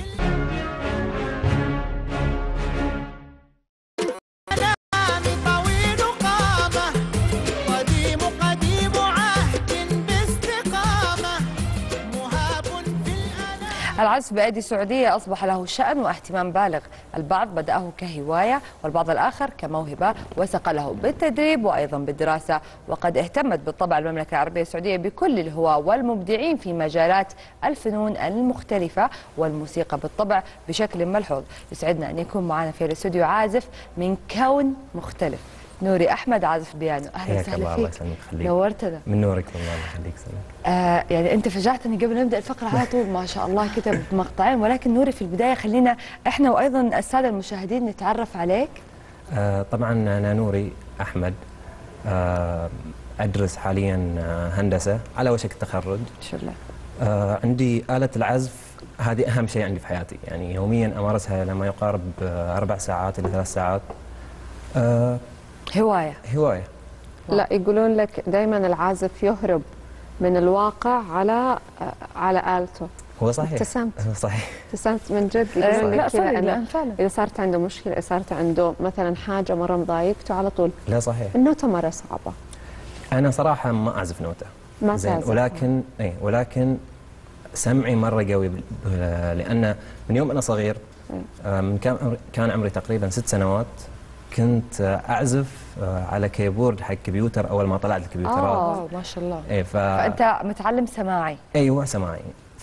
الأنام طويل قامة، قديم عهد باستقامة. مهاب في الأنام. العزف بأيدي سعودية أصبح له شأن واهتمام بالغ. البعض بدأه كهواية والبعض الآخر كموهبة وسق له بالتدريب وأيضا بالدراسة. وقد اهتمت بالطبع المملكة العربية السعودية بكل الهواة والمبدعين في مجالات الفنون المختلفة والموسيقى بالطبع بشكل ملحوظ. يسعدنا أن يكون معنا في الاستوديو عازف من كون مختلف، نوري أحمد، عازف بيانو. أهلا وسهلا فيك. نورتنا. من نورك والله، الله يخليك. يعني أنت فجعتني قبل نبدأ الفقرة على طول، ما شاء الله كده بمقطعين. ولكن نوري في البداية خلينا إحنا وأيضا السادة المشاهدين نتعرف عليك. طبعا أنا نوري أحمد، أدرس حاليا هندسة على وشك التخرج إن شاء الله. عندي آلة العزف، هذه أهم شيء عندي في حياتي، يعني يوميا أمارسها لما يقارب 4 ساعات إلى 3 ساعات. هواية. لا، يقولون لك دائما العازف يهرب من الواقع على آلته. هو صحيح. ابتسمت. صحيح. ابتسمت من جد. يقولون لك كذا لا فعلا. إذا صارت عنده مشكلة، إذا صارت عنده مثلا حاجة مرة مضايقته على طول. لا صحيح. النوتة مرة صعبة. أنا صراحة ما أعزف نوتة. ما زين، تعزف. ولكن سمعي مرة قوي لأن من يوم أنا صغير، كان عمري تقريبا 6 سنوات، كنت أعزف على كيبورد حق كمبيوتر أول ما طلعت الكمبيوترات. ما شاء الله. إيه فأنت متعلم سماعي. أيوه سماعي.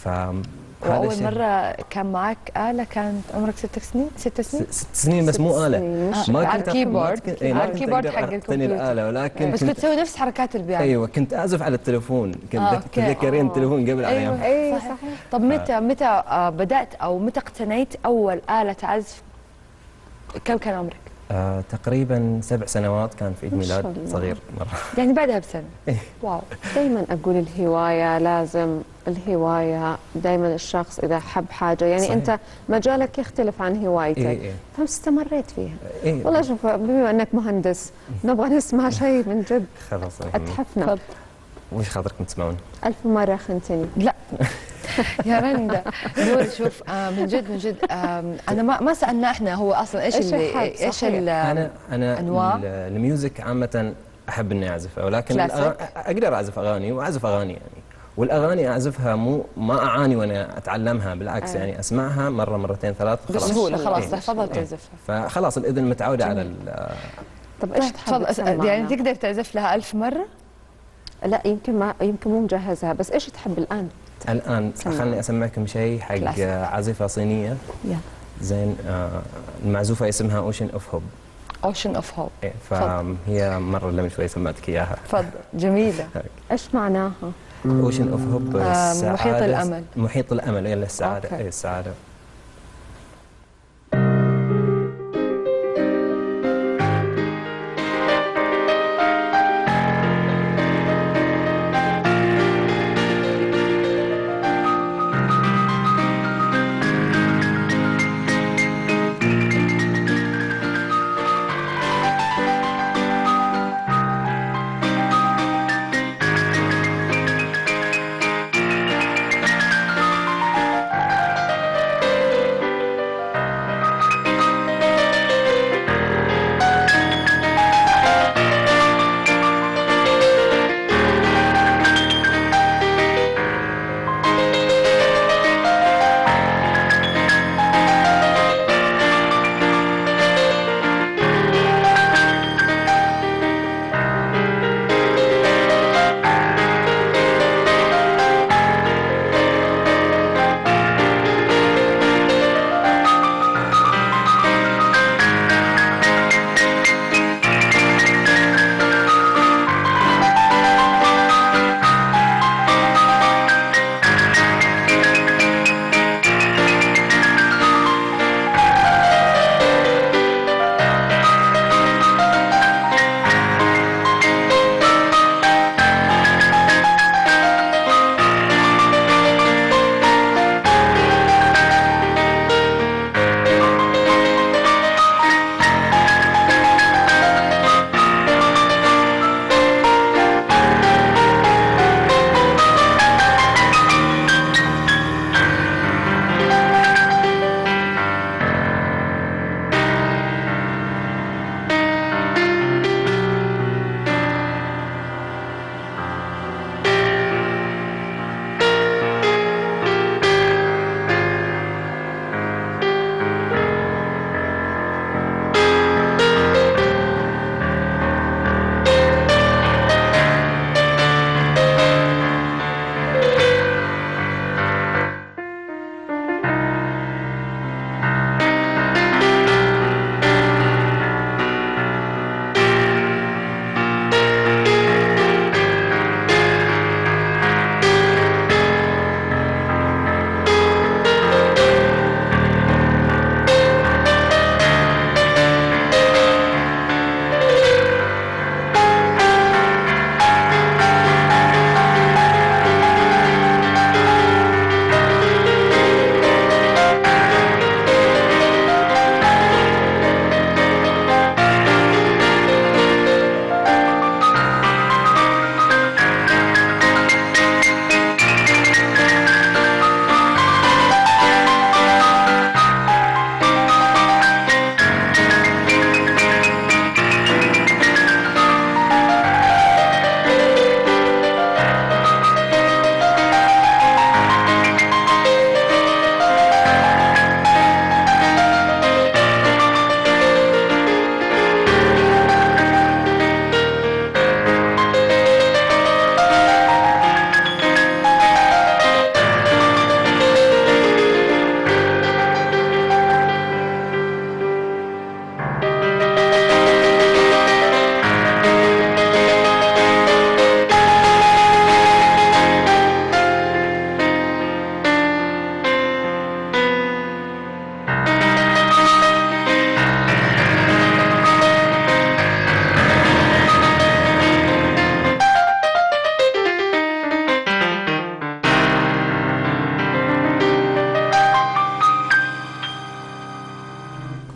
وأول مرة كان معك آلة كانت عمرك 6 سنين؟ 6 سنين؟ 6 سنين بس مو آلة. ما كنت الكيبورد. على الكيبورد حق الكمبيوتر الآلة، ولكن بس كنت تسوي نفس حركات البيانو. أيوه كنت أعزف على التليفون. كنت تتذكرين التليفون قبل أيام. أيوه صحيح. طب متى بدأت أو متى اقتنيت أول آلة عزف؟ كم كان عمرك؟ تقريبا 7 سنوات، كان في عيد ميلاد صغير مرة. يعني بعدها بسنة. واو. دائما أقول الهواية لازم، الهواية دائما الشخص إذا حب حاجة، يعني صحيح. أنت مجالك يختلف عن هوايتك. فاستمريت فيها. والله شوف، بما أنك مهندس نبغى نسمع شيء من جد. خلاص أتحفنا. وش خاطركم تسمعون؟ 1000 مرة خنتني. لا يا رندا. نور شوف، من جد انا ما سالنا احنا هو اصلا ايش انا انواع الميوزك عامه احب اني اعزفها، ولكن اقدر اعزف اغاني واعزف اغاني يعني، والاغاني اعزفها ما اعاني وانا اتعلمها، بالعكس يعني اسمعها مره مرتين 3 خلاص بسهوله خلاص تحفظها وتعزفها، فخلاص الاذن متعوده على طب ايش تحب يعني تقدر تعزف لها 1000 مره؟ لا يمكن مو مجهزها، بس ايش تحب الان؟ الآن خلني أسمعكم شيء حق عازفة صينية. زين. المعزوفة اسمها أوشن أوف هوب. أوشن أوف هوب. فهي مرة لما شوي سمعتك إياها. تفضل. جميلة. إيش معناها؟ أوشن أوف هوب محيط الأمل. محيط الأمل، إلى السعادة. أي السعادة.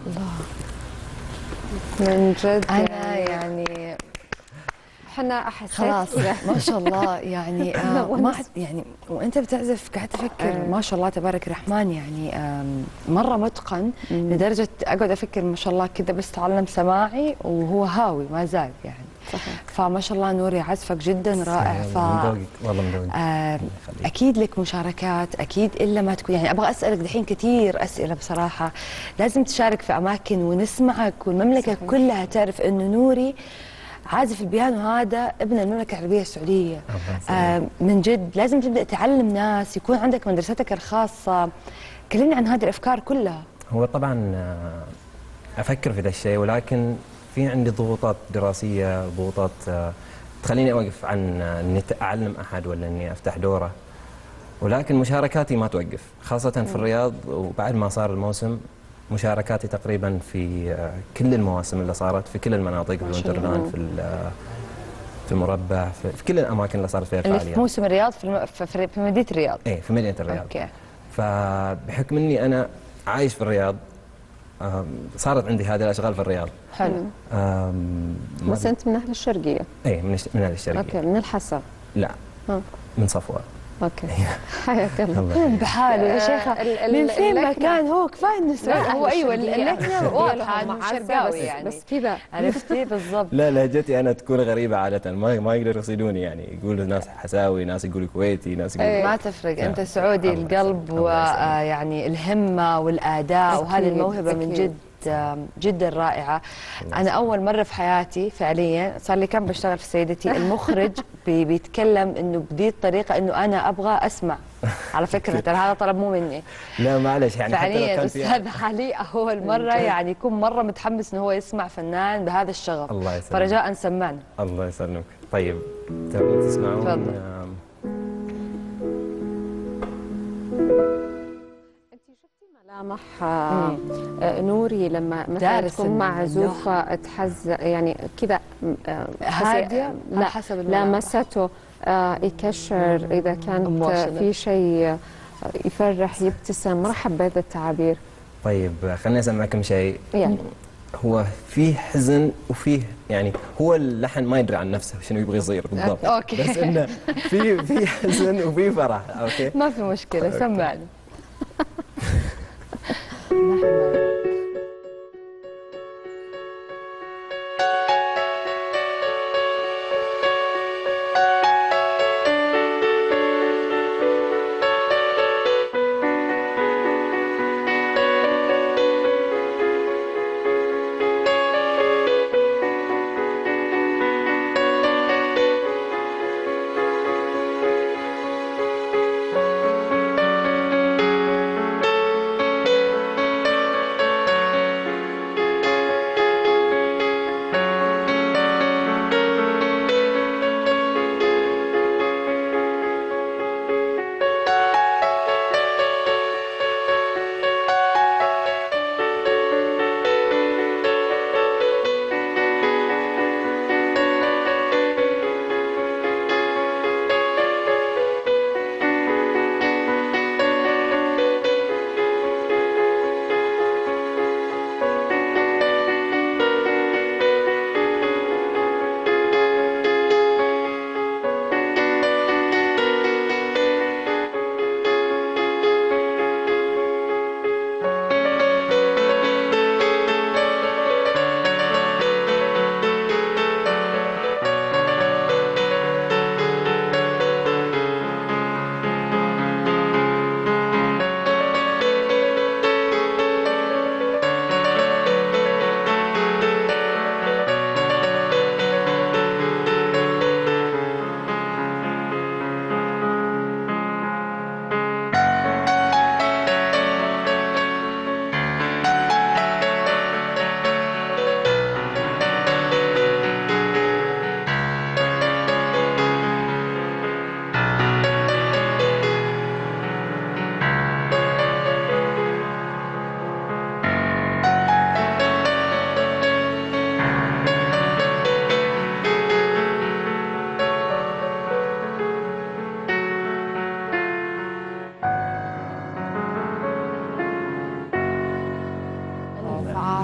الله. من جد أنا يعني احنا حسيت خلاص ما شاء الله يعني ما يعني وانت بتعزف قاعد افكر ما شاء الله تبارك الرحمن يعني مره متقن لدرجه اقعد افكر ما شاء الله كذا بس تعلم سماعي وهو هاوي ما زال يعني. صحيح. فما شاء الله نوري عزفك جدا رائع. والله مذوق. اكيد لك مشاركات اكيد الا ما تكون يعني ابغى اسالك دحين كثير اسئله بصراحه. لازم تشارك في اماكن ونسمعك والمملكه صحيح. كلها تعرف انه نوري عازف البيانو هذا ابن المملكة العربية السعودية. من جد لازم تبدأ تعلم ناس، يكون عندك مدرستك الخاصة. كلمني عن هذه الأفكار كلها. هو طبعا أفكر في ذا الشيء ولكن في عندي ضغوطات دراسية، ضغوطات تخليني أوقف عن أني أعلم أحد ولا أني أفتح دورة، ولكن مشاركاتي ما توقف خاصة في الرياض. وبعد ما صار الموسم مشاركاتي تقريبا في كل المواسم اللي صارت في كل المناطق، في الونترلاند، في المربع، في كل الاماكن اللي صارت فيها الفعاليات. اللي في موسم الرياض في مدينه الرياض. ايه في مدينه الرياض. اوكي. فبحكم اني انا عايش في الرياض صارت عندي هذه الاشغال في الرياض. حلو. بس انت من اهل الشرقيه؟ ايه من اهل الشرقيه. اوكي. من الحسا؟ لا. من صفوه. اوكي. حياك الله. بحاله يا شيخه من فين ما كان هو كفايه انه هو ايوه اللكنه واضحه انه شرقاوي يعني بس كذا عرفتي بالضبط. لا لهجتي انا تكون غريبه عاده ما يقدروا يصيدوني يعني يقولوا ناس حساوي، ناس يقولوا كويتي، ناس يقولوا ما تفرق. انت سعودي القلب ويعني الهمه والاداء وهذه الموهبه من جد جدا رائعة. أنا أول مرة في حياتي فعليا صار لي كم بشتغل في سيدتي المخرج بيتكلم إنه بدي الطريقة إنه أنا أبغى أسمع. على فكرة ترى هذا طلب مو مني لا معلش يعني فعليا الأستاذ علي أول مرة يعني يكون مرة متحمس إنه هو يسمع فنان بهذا الشغف. الله يسلمك. فرجاء سمعنا. الله يسلمك. طيب تبون تسمعون؟ تفضل. ملامح نوري لما مثلا تكون معزوفة تحز يعني كذا هادية لا حسب لمسته يكشر إذا كان في شيء يفرح يبتسم. ما حبيت التعابير. طيب خليني أسمعكم شيء يعني هو فيه حزن وفيه يعني هو اللحن ما يدري عن نفسه شنو يبغى يصير بالضبط. أوكي. بس إنه في حزن وفي فرح. أوكي ما في مشكلة. سمعني.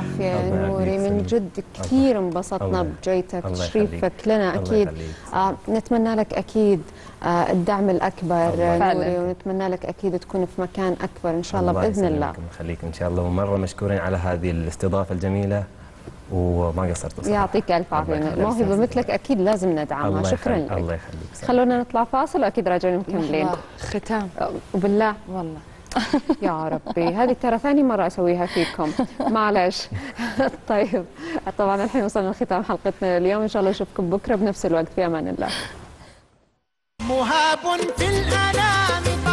العافية يا نوري، من جد كثير انبسطنا بجيتك تشريفك لنا أكيد. نتمنى لك أكيد الدعم الأكبر نوري، ونتمنى لك أكيد تكون في مكان أكبر إن شاء الله بإذن الله. الله يخليك إن شاء الله، ومرة مشكورين على هذه الاستضافة الجميلة وما قصرتوا. يعطيك ألف عافية. موهبة مثلك أكيد لازم ندعمها. شكرا لك. الله يخليك. خلونا نطلع فاصل وأكيد راجعين مكملين. ختام وبالله والله يا ربي، هذه ترى ثاني مرة أسويها فيكم، معلش. طيب طبعا الحين وصلنا لختام حلقتنا اليوم، إن شاء الله نشوفكم بكرة بنفس الوقت. في أمان الله. مهاب في الأنام